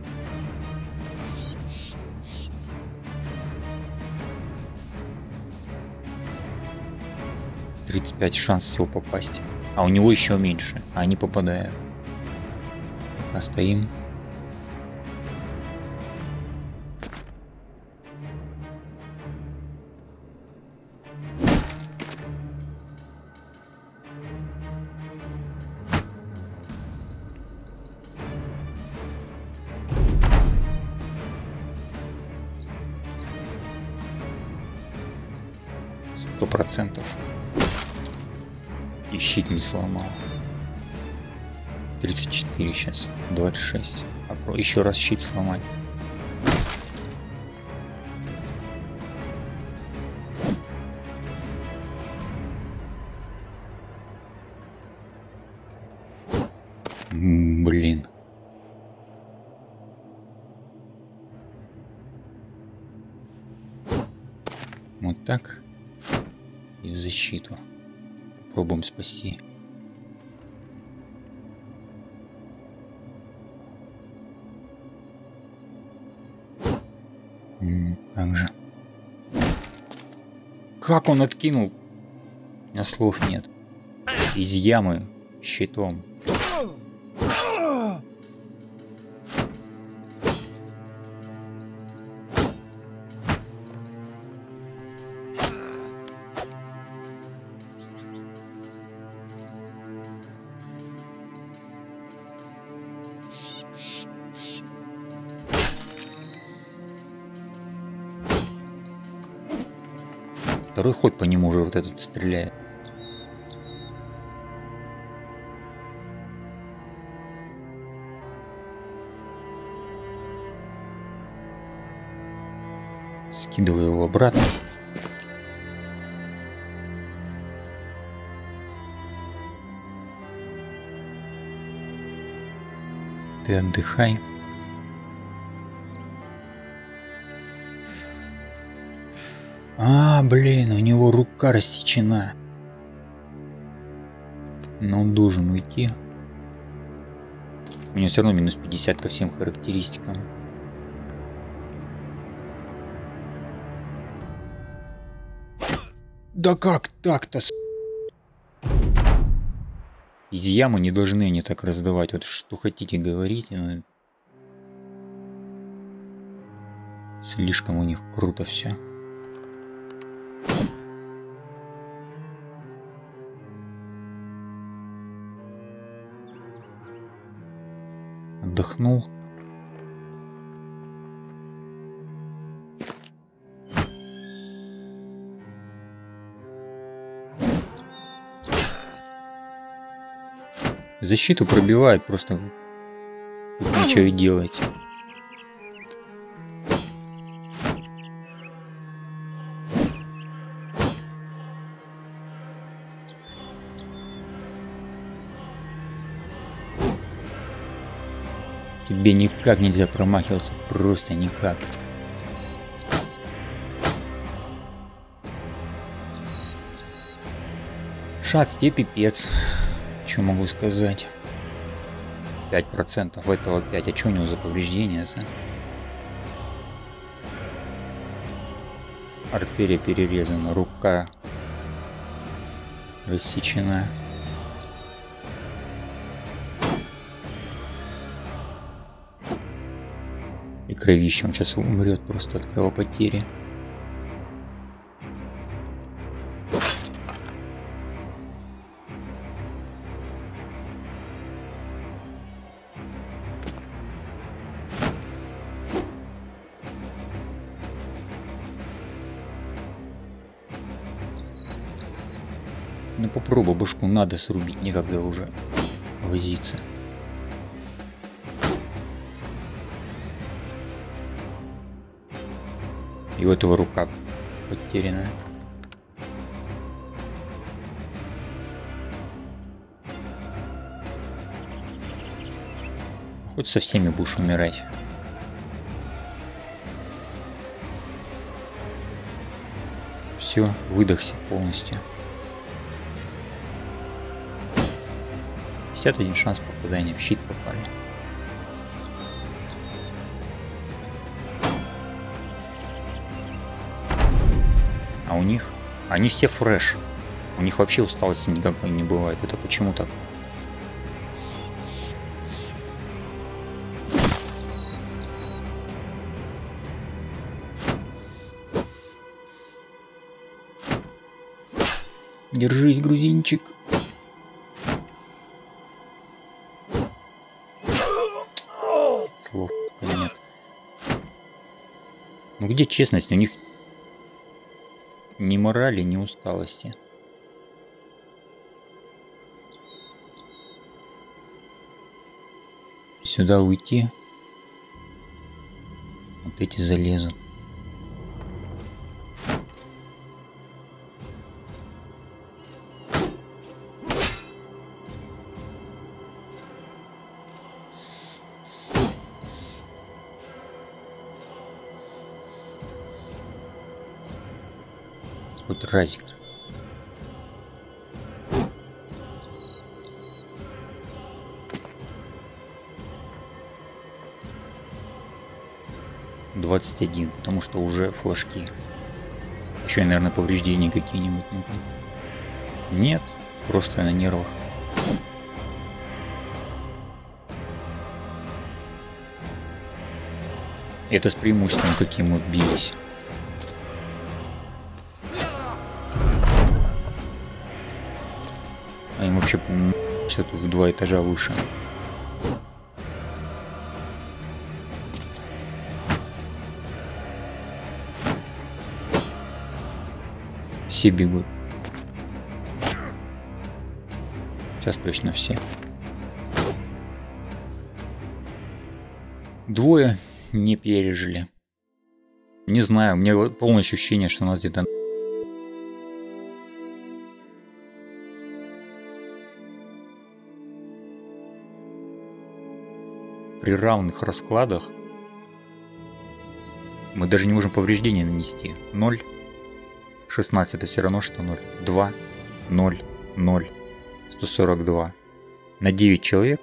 .35 шанс всего попасть. А у него еще меньше, а они попадают. Пока стоим. %. И щит не сломал. 34 сейчас. 26. Еще раз щит сломать. Блин. Вот так. И в защиту. Попробуем спасти. Так же. Как он откинул? У меня слов нет. Из ямы щитом. Второй ход по нему уже вот этот стреляет. Скидываю его обратно. Ты отдыхай. Блин, у него рука рассечена. Но он должен уйти. У него все равно минус 50 ко всем характеристикам. Да как так-то? Из ямы не должны они так раздавать. Вот что хотите говорите, но... Слишком у них круто все. Отдохнул. Защиту пробивает, просто тут ничего и делать. Тебе никак нельзя промахиваться, просто никак. Шац, тебе пипец. Что могу сказать? 5% этого 5. А что у него за повреждения? Артерия перерезана, рука рассечена. И кровище, он сейчас умрет просто от кровопотери. Ну попробуй, башку надо срубить, некогда уже возиться. И у этого рука потеряна. Хоть со всеми будешь умирать. Все, выдохся полностью. 51 шанс попадания, в щит попали. А у них, они все фреш. У них вообще усталости никакой не бывает. Это почему так? Держись, грузинчик. Слов нет. Ну где честность? У них ни морали, ни усталости. Сюда уйти. Вот эти залезут. Хоть разик. «21», потому что уже флажки. Еще, наверное, повреждения какие-нибудь. Нет, просто на нервах. Это с преимуществом, каким мы бились. А им вообще все тут в 2 этажа выше. Все бегут. Сейчас точно все. 2 не пережили. Не знаю, мне полное ощущение, что у нас где-то... При равных раскладах мы даже не можем повреждения нанести. 0. 16 это все равно, что 0. 2. 0. 0. 142. На 9 человек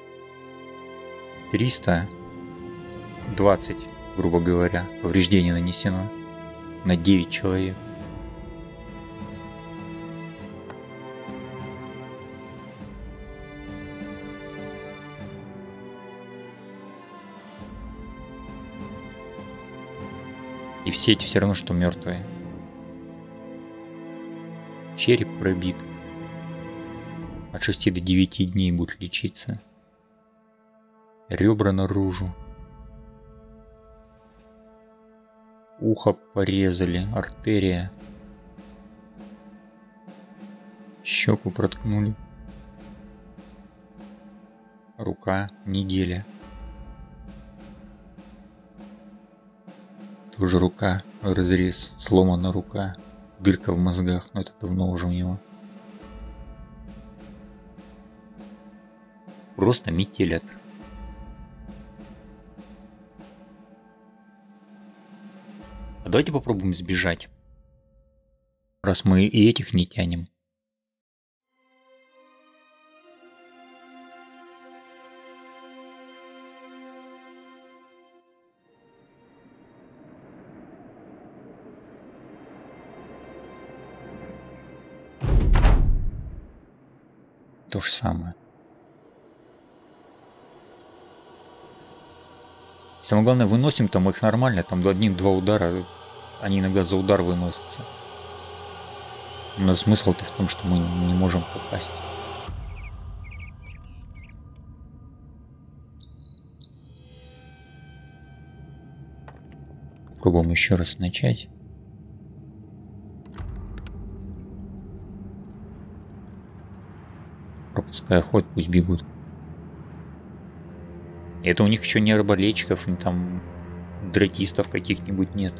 320, грубо говоря, повреждение нанесено. На 9 человек. И все эти все равно, что мертвые. Череп пробит. От 6 до 9 дней будет лечиться. Ребра наружу. Ухо порезали. Артерия. Щеку проткнули. Рука. Неделя. Тоже рука. Разрез. Сломана рука. Дырка в мозгах. Но это давно уже у него. Просто метелят. Давайте попробуем сбежать. Раз мы и этих не тянем. То же самое. Самое главное, выносим там их нормально, там 1-2 удара, они иногда за удар выносятся. Но смысл-то в том, что мы не можем попасть. Пробуем еще раз начать. Пропуская ход, пусть бегут. И это у них еще не арбалетчиков, ни там дратистов каких-нибудь нет.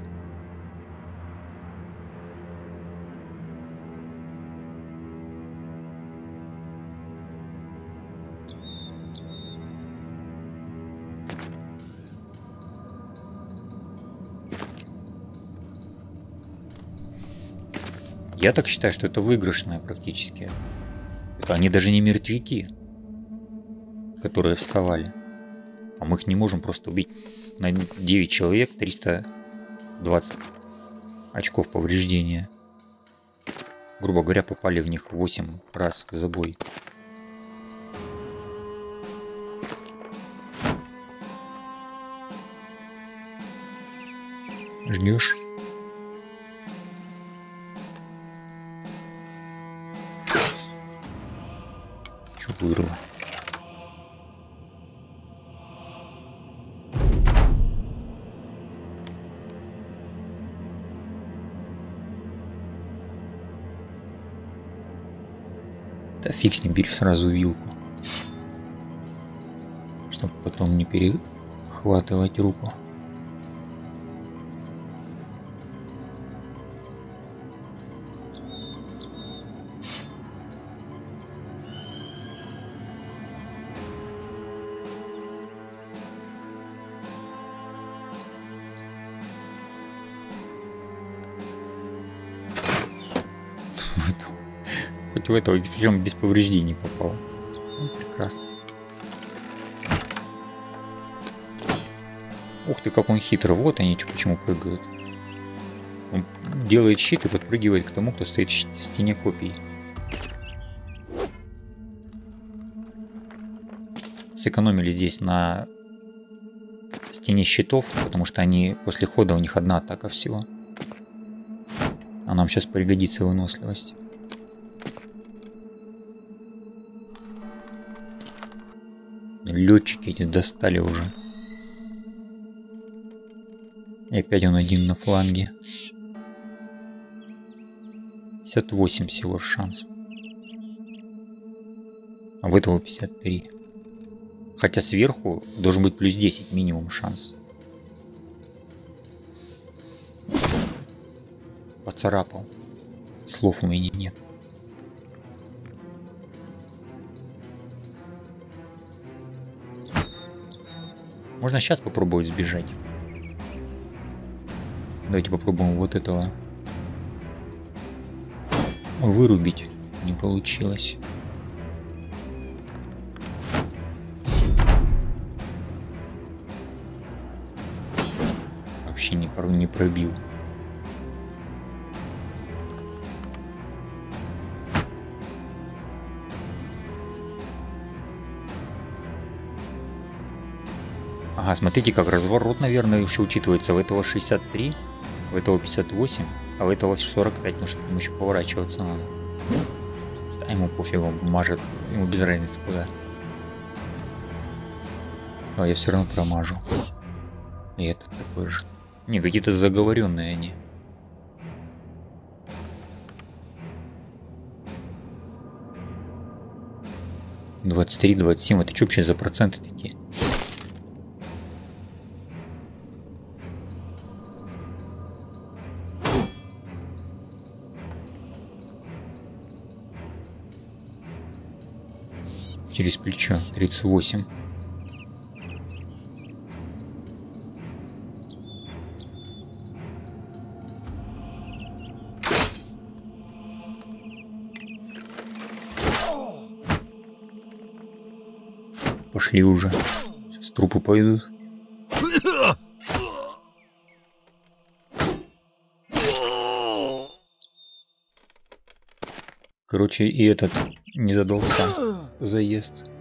Я так считаю, что это выигрышное практически. Это они даже не мертвяки, которые вставали. А мы их не можем просто убить. На 9 человек 320 очков повреждения. Грубо говоря, попали в них 8 раз за бой. Ждешь? Чё вырвало? Да фиг с ним, бери сразу вилку. Чтобы потом не перехватывать руку. Хоть в этого, причем без повреждений попал. Ну, прекрасно. Ух ты, как он хитрый. Вот они почему прыгают. Он делает щит и подпрыгивает к тому, кто стоит в стене копий. Сэкономили здесь на стене щитов, потому что они после хода у них одна атака всего. А нам сейчас пригодится выносливость. Летчики эти достали уже. И опять он один на фланге. 58 всего шанс. А в этого 53. Хотя сверху должен быть плюс 10 минимум шанс. Поцарапал. Слов у меня нет. Можно сейчас попробовать сбежать. Давайте попробуем вот этого вырубить. Не получилось. Вообще не пробил. Ага, смотрите, как разворот, наверное, еще учитывается. В этого 63, в этого 58, а в этого 45, потому что ему еще поворачиваться надо. Да ему пофигу, мажет, ему без разницы куда. А я все равно промажу. И этот такой же. Не, какие-то заговоренные они. — 23, 27, это что вообще за проценты такие? Через плечо 38. Пошли уже. Сейчас трупы пойдут. Короче, и этот не задался заезд.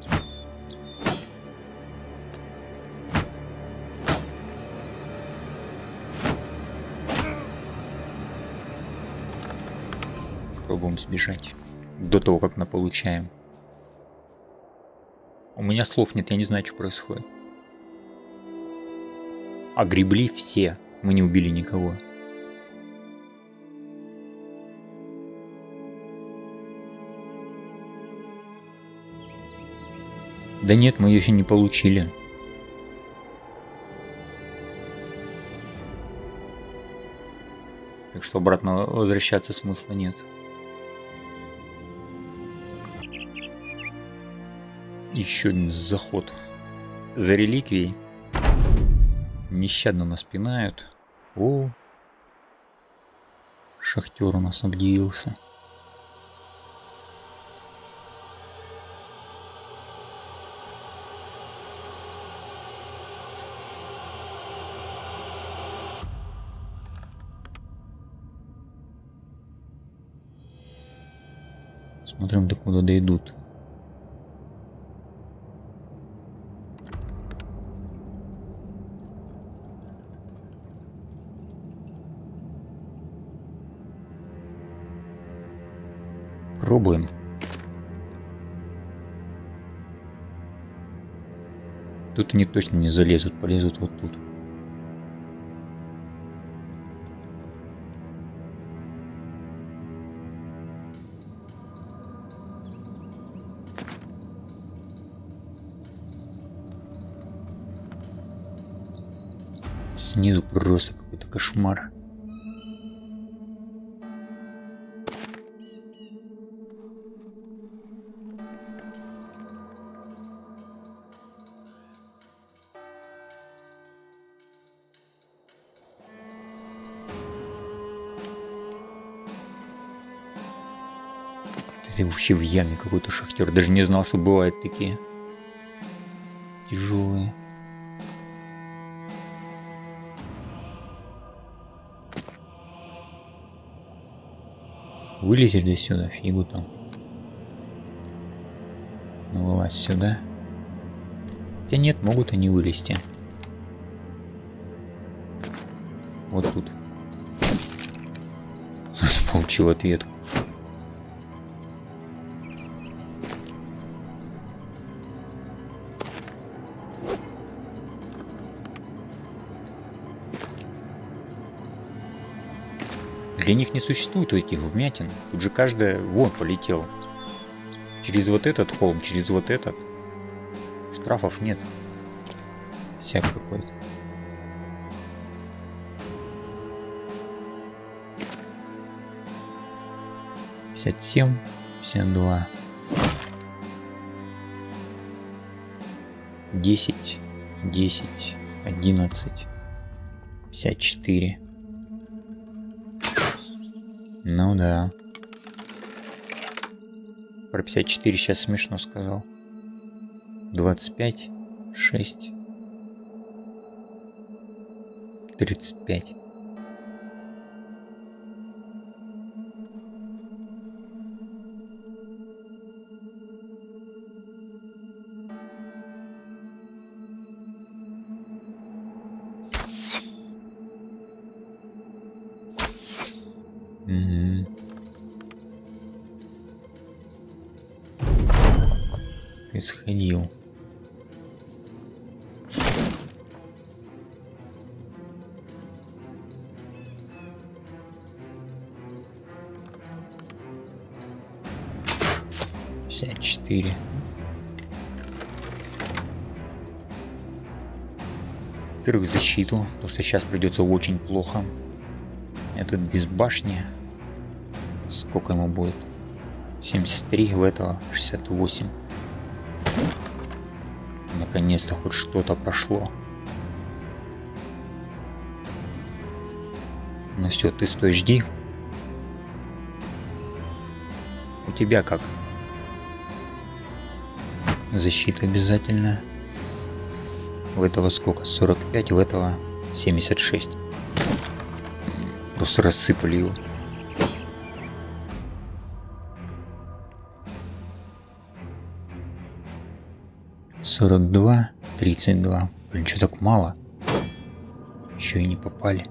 Пробуем сбежать до того, как получаем. У меня слов нет, я не знаю, что происходит. Огребли все. Мы не убили никого. Да нет, мы ее еще не получили. Так что обратно возвращаться смысла нет. Еще один заход за реликвией. Нещадно нас пинают. О, шахтер у нас объявился. Смотрим, до куда дойдут. Пробуем. Тут они точно не залезут, полезут вот тут. Снизу просто какой-то кошмар. Это вообще в яме какой-то шахтер. Даже не знал, что бывают такие тяжелые. Вылезешь до сюда, фигу там. Ну, вылазь сюда. Хотя нет, могут они вылезти. Вот тут. Получил ответ. Для них не существует этих вмятин. Тут же каждая вон полетел. Через вот этот холм, через вот этот. Штрафов нет. Всяк какой-то. Пятьдесят 52. 10, 10, 11, 54. Ну да. Про 54 сейчас смешно сказал. 25, 6, 35. Исходил. Пятьдесят 4. Во-первых, защиту, потому что сейчас придется очень плохо. Этот без башни. Сколько ему будет? 73, в этого 68. Наконец-то хоть что-то прошло. Ну все, ты стой, жди. У тебя как? Защита обязательно. У этого сколько? 45, у этого 76. Просто рассыпали его. «42, 32». Блин, что так мало? Еще и не попали.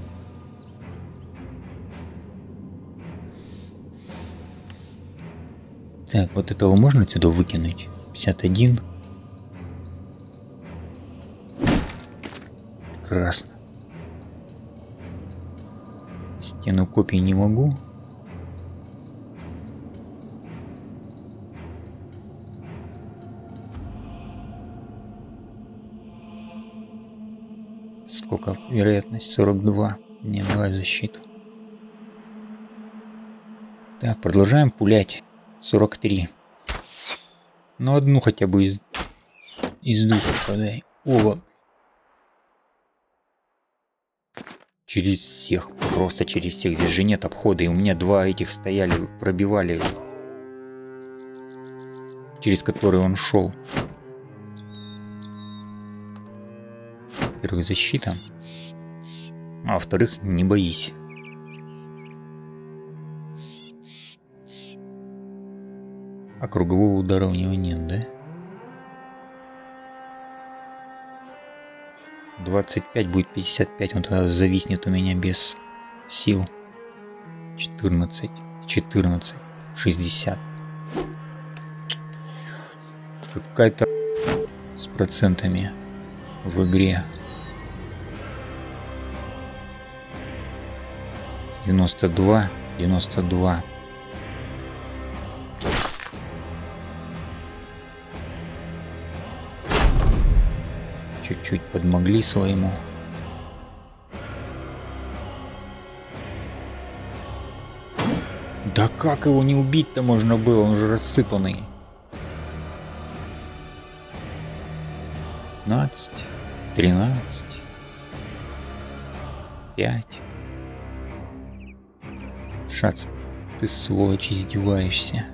Так, вот этого можно отсюда выкинуть? 51. Прекрасно. Стену копий не могу. Сколько вероятность? 42. Не, давай в защиту. Так, продолжаем пулять. 43. Ну, одну хотя бы из двух подай. Оба. Через всех. Просто через всех. Здесь же нет обхода. И у меня два этих стояли, пробивали. Через которые он шел. Во-первых, защита. А во-вторых, не боись. А кругового удара у него нет, да? 25 будет 55. Он тогда зависнет у меня без сил. 14. 14. 60. Какая-то с процентами в игре. 92. 92. Чуть-чуть подмогли своему. Да как его не убить-то можно было? Он же рассыпанный. 15, 13, 5. Шац, ты сволочь издеваешься.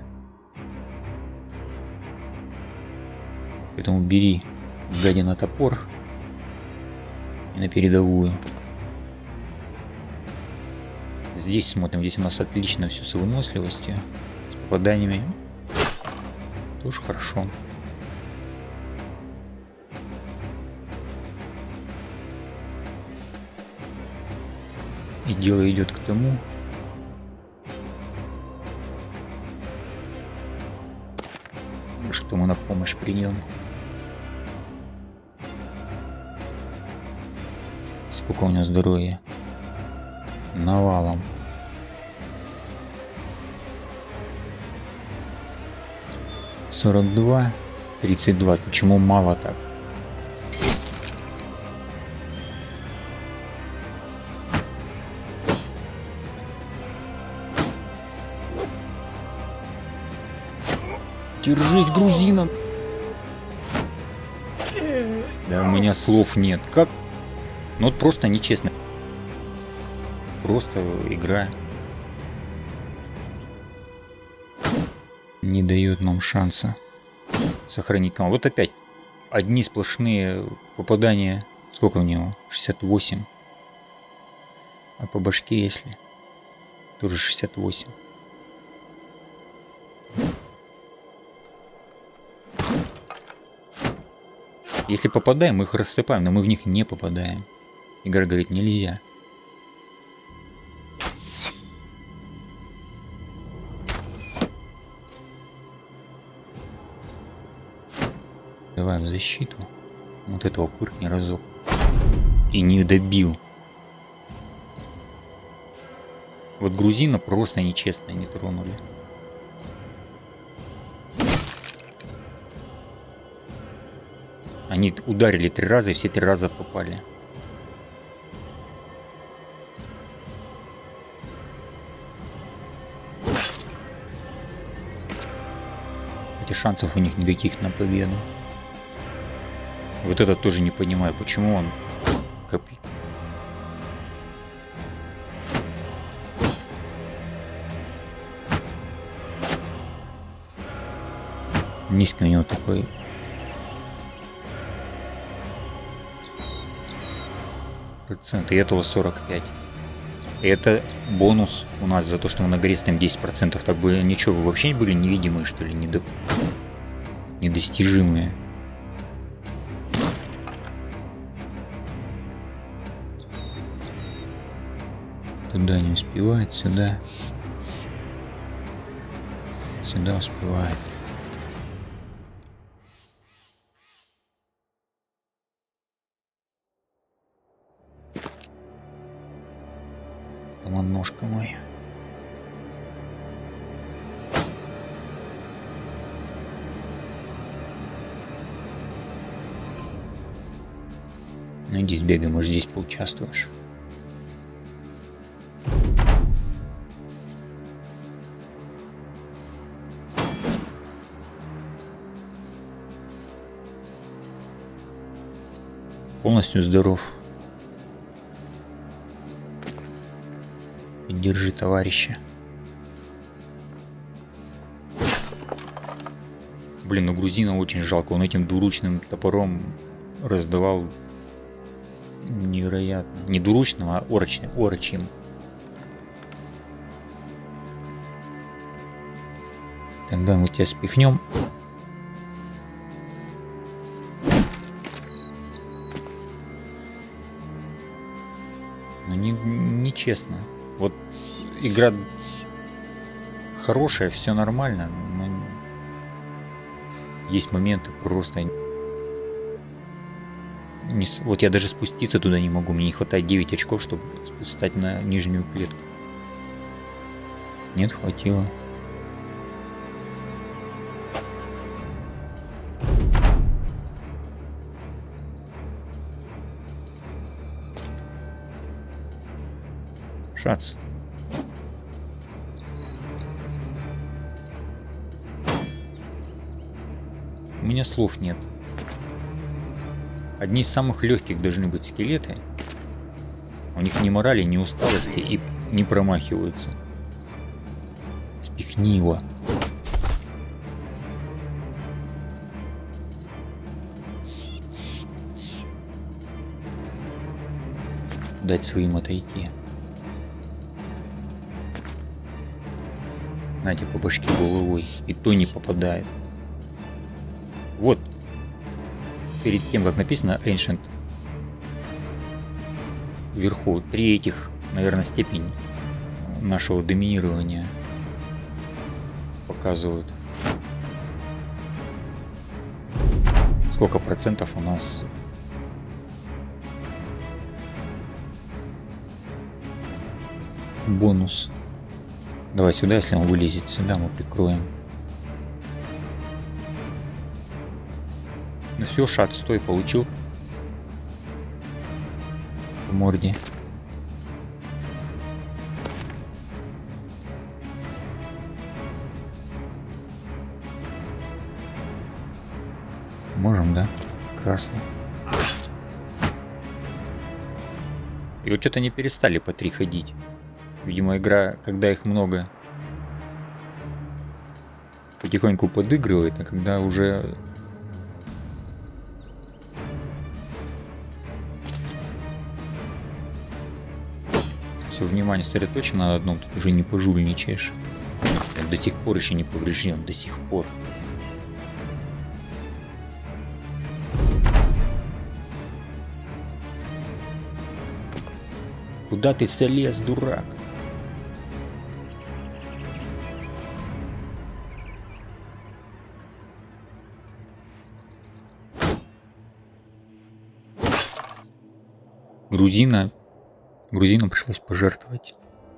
Поэтому бери, гадина, топор и на передовую. Здесь смотрим, здесь у нас отлично все с выносливостью, с попаданиями. Тоже хорошо. И дело идет к тому, что мы на помощь придем. Сколько у него здоровья? Навалом. — 42, 32. Почему мало так? Держись, грузина! Да, у меня слов нет. Как? Ну вот просто нечестно. Просто игра не дает нам шанса сохранить команду. Вот опять одни сплошные попадания. Сколько у него? 68. А по башке, если тоже 68. Если попадаем, мы их рассыпаем, но мы в них не попадаем. Игра говорит, нельзя. Давай в защиту. Вот этого пыркни разок. И не добил. Вот грузина просто нечестно не тронули. Они ударили 3 раза и все 3 раза попали. Хотя шансов у них никаких на победу. Вот это тоже не понимаю, почему он Низкий у него такой. Процент. И этого 45. И это бонус у нас за то, что мы на горе стоим 10%. Так бы ничего, вы вообще были невидимые, что ли, недостижимые. Туда не успевает, сюда. Сюда успевает. Ножка мой. Ну иди сбегай, может здесь поучаствуешь. Полностью здоров. Держи, товарища. Блин, ну грузина очень жалко. Он этим двуручным топором раздавал невероятно. Не двуручным, а орочим. Тогда мы тебя спихнем. Ну нечестно. Вот игра хорошая, все нормально, но есть моменты просто... Вот я даже спуститься туда не могу, мне не хватает 9 очков, чтобы спускать на нижнюю клетку. Нет, хватило. Шац. У меня слов нет. Одни из самых легких должны быть скелеты. У них ни морали, ни усталости и не промахиваются. Спихни его. Дать своим отойти. Знаете, по башке головой. И то не попадает. Вот. Перед тем, как написано Ancient, вверху 3 этих, наверное, степень нашего доминирования показывают. Сколько процентов у нас бонус. Давай сюда, если он вылезет сюда, мы прикроем. Ну все, шат, стой, получил по морде. Можем, да? Красно. И вот что-то не перестали по 3 ходить. Видимо, игра, когда их много, потихоньку подыгрывает, а когда уже все внимание сосредоточено на одном, тут уже не пожульничаешь. До сих пор еще не поврежден, до сих пор. Куда ты залез, дурак? Грузина пришлось пожертвовать.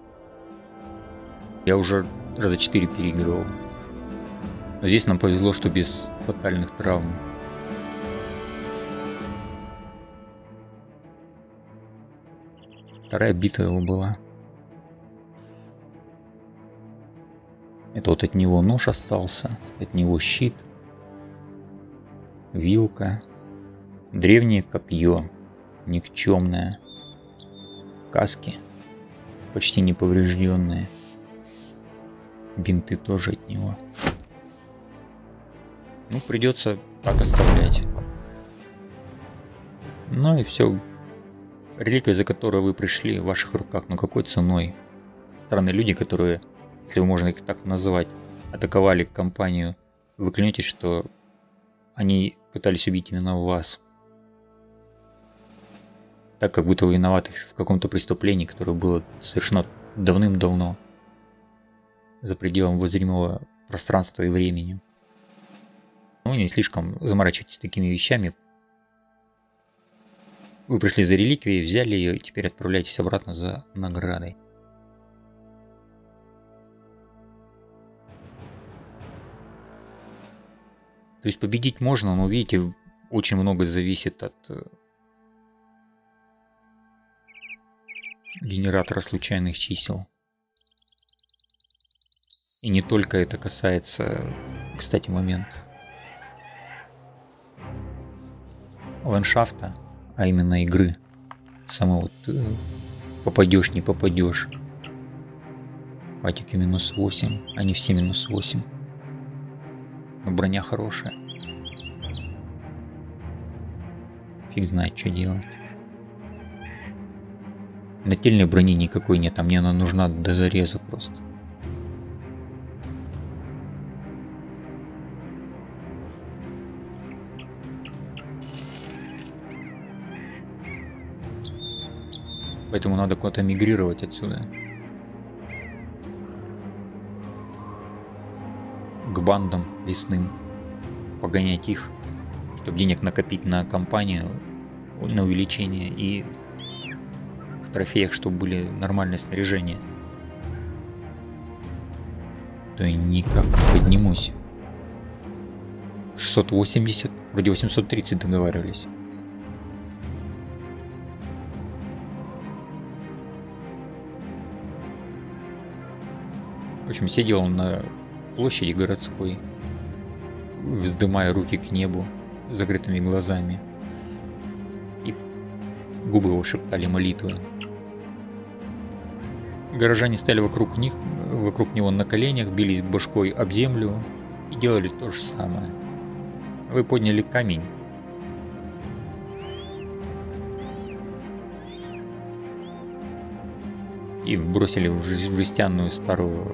Я уже раза 4 переигрывал. Но здесь нам повезло, что без фатальных травм. Вторая битва его была. Это вот от него нож остался, от него щит, вилка, древнее копье, никчемное, каски почти неповрежденные, бинты тоже от него. Ну, придется так оставлять. Ну и все. Реликвия, за которую вы пришли, в ваших руках, но какой ценой? Странные люди, которые, если можно их так называть, атаковали компанию, вы клянетесь, что они пытались убить именно вас. Так, как будто вы виноваты в каком-то преступлении, которое было совершено давным-давно, за пределом обозримого пространства и времени. Ну, не слишком заморачивайтесь такими вещами. Вы пришли за реликвией, взяли ее и теперь отправляйтесь обратно за наградой. То есть победить можно, но видите, очень много зависит от генератора случайных чисел. И не только это касается, кстати, момент ландшафта, а именно игры. Само вот попадешь, не попадешь. Патики минус 8, они все минус 8. Но броня хорошая. Фиг знает, что делать. Нательной брони никакой нет, а мне она нужна до зареза просто. Поэтому надо куда-то мигрировать отсюда. К бандам лесным. Погонять их, чтобы денег накопить на компанию, на увеличение, и в трофеях, чтобы были нормальные снаряжения. То я никак не поднимусь. 680, вроде 830 договаривались. В общем, сидел он на площади городской, вздымая руки к небу, с закрытыми глазами. И губы его шептали молитвы. Горожане стояли вокруг него на коленях, бились башкой об землю и делали то же самое. Вы подняли камень. И бросили в жестяную старую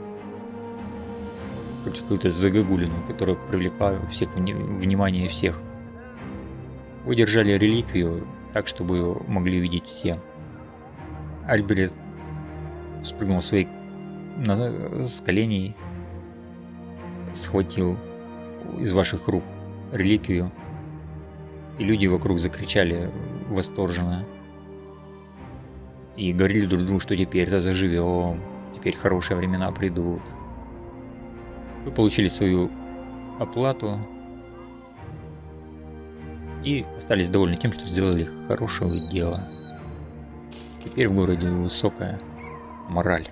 какую-то загогулину, которая привлекла внимание всех. Вы держали реликвию так, чтобы ее могли увидеть все. Альберет спрыгнул с коленей, схватил из ваших рук реликвию, и люди вокруг закричали восторженно и говорили друг другу, что теперь-то заживем, теперь хорошие времена придут. Вы получили свою оплату и остались довольны тем, что сделали хорошее дело. Теперь в городе высокая мораль.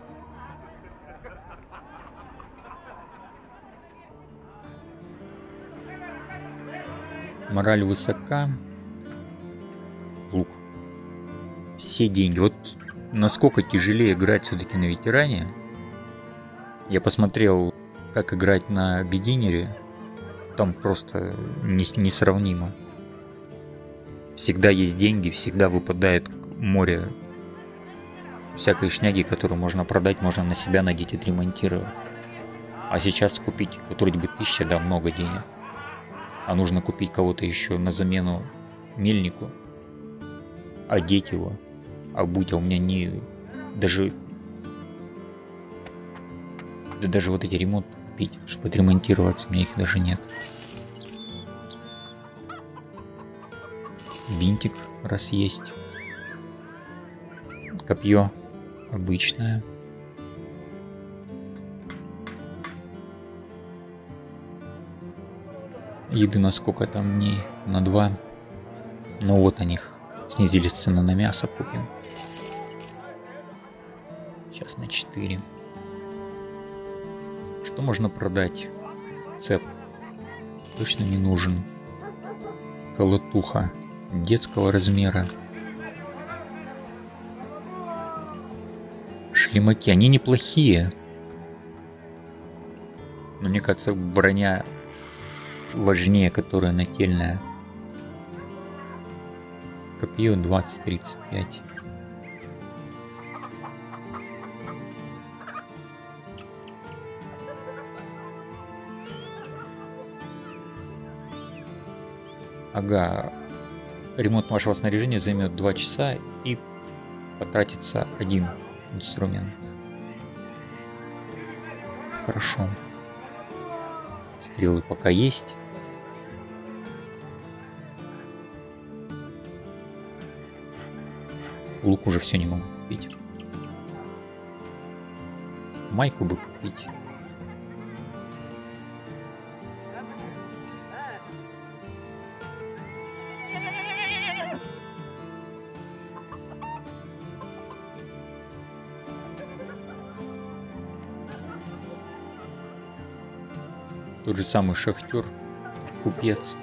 Мораль высока. Лук. Все деньги. Вот насколько тяжелее играть все-таки на ветеране. Я посмотрел, как играть на бигинере. Там просто несравнимо. Всегда есть деньги, всегда выпадает море всякой шняги, которую можно продать, можно на себя надеть и отремонтировать. А сейчас купить, вот вроде бы 1000, да, много денег. А нужно купить кого-то еще на замену мельнику, одеть его, обуть, а у меня не... Даже вот эти ремонты купить, чтобы отремонтироваться, у меня их даже нет. Винтик, раз есть. Копье обычное. Еды на сколько там дней? На 2. Ну вот на них снизились цены на мясо, купим. Сейчас на 4. Что можно продать? Цеп точно не нужен. Колотуха детского размера. Шлемаки, они неплохие. Но мне кажется, броня важнее, которая нательная. Копье 20-35. Ага, ремонт вашего снаряжения займет 2 часа и потратится 1 инструмент. Хорошо. Стрелы пока есть. Лук уже все не могу купить. Майку бы купить. Тот же самый шахтер, купец.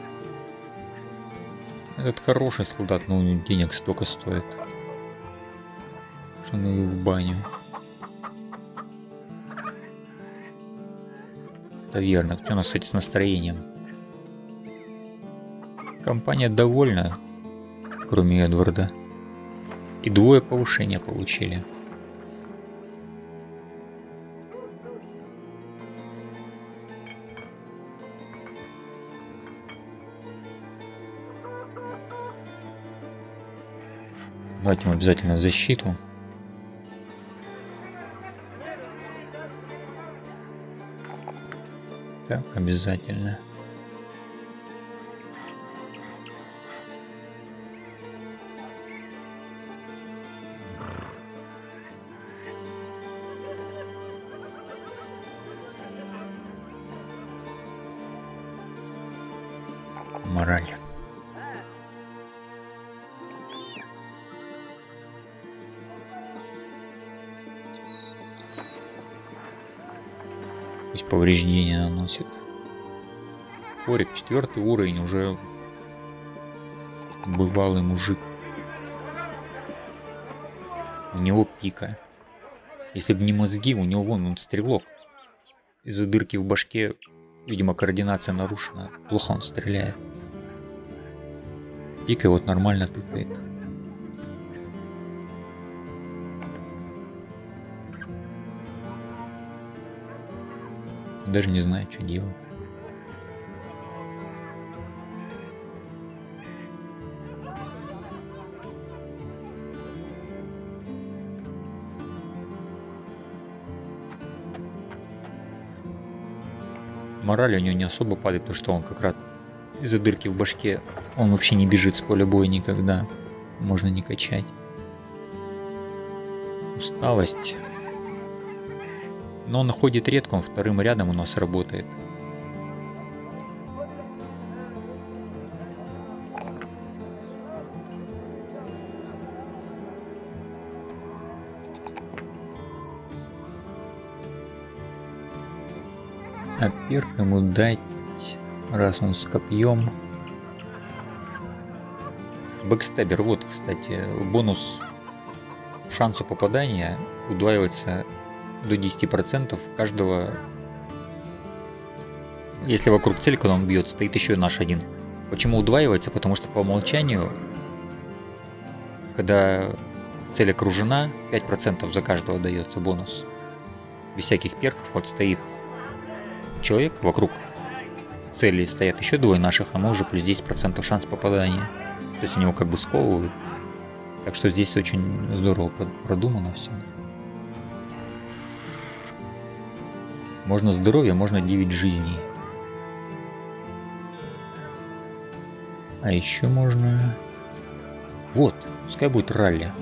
Этот хороший солдат, но у него денег столько стоит, что ну и в баню. Таверна, что у нас, кстати, с настроением? Компания довольна, кроме Эдварда. И 2 повышения получили. Давайте мы обязательно защиту. Так, обязательно. Мораль. Пусть повреждения наносит. Хорик, 4-й уровень, уже бывалый мужик. У него пика. Если бы не мозги, у него вон он стрелок. Из-за дырки в башке, видимо, координация нарушена. Плохо он стреляет. Пика вот нормально тыкает. Даже не знаю, что делать. Мораль у него не особо падает, потому что он как раз из-за дырки в башке, он вообще не бежит с поля боя никогда. Можно не качать. Усталость. Но он ходит редко, он 2-м рядом у нас работает. А перк ему дать, раз он с копьем. Бэкстабер, вот, кстати, бонус шансу попадания удваивается до 10% каждого. Если вокруг цели, когда он бьет, стоит еще наш один. Почему удваивается? Потому что по умолчанию, когда цель окружена, 5% за каждого дается бонус. Без всяких перков. Вот стоит человек, вокруг цели стоят еще 2 наших, а мы уже плюс 10% шанс попадания. То есть они его как бы сковывают. Так что здесь очень здорово продумано все. Можно здоровье, можно 9 жизней. А еще можно... Вот, пускай будет ралли.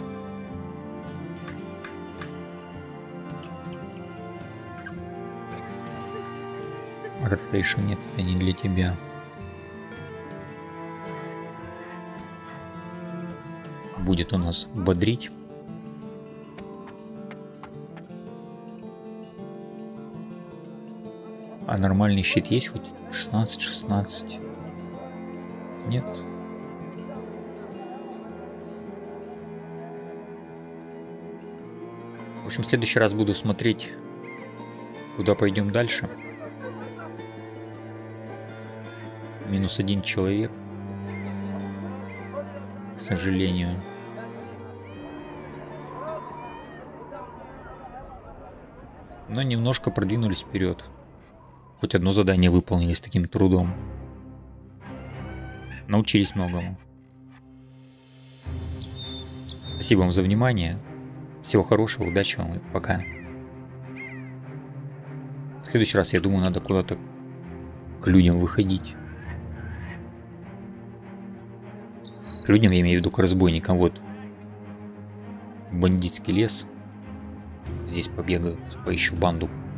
Ротейшн нет, это не для тебя. Будет у нас бодрить. А нормальный щит есть хоть? 16. Нет. В общем, в следующий раз буду смотреть, куда пойдем дальше. -1 человек. К сожалению. Но немножко продвинулись вперед. Хоть одно задание выполнили с таким трудом. Научились многому. Спасибо вам за внимание. Всего хорошего, удачи вам и пока. В следующий раз, я думаю, надо куда-то к людям выходить. К людям я имею в виду, к разбойникам. Вот. Бандитский лес. Здесь побегаю, поищу банду.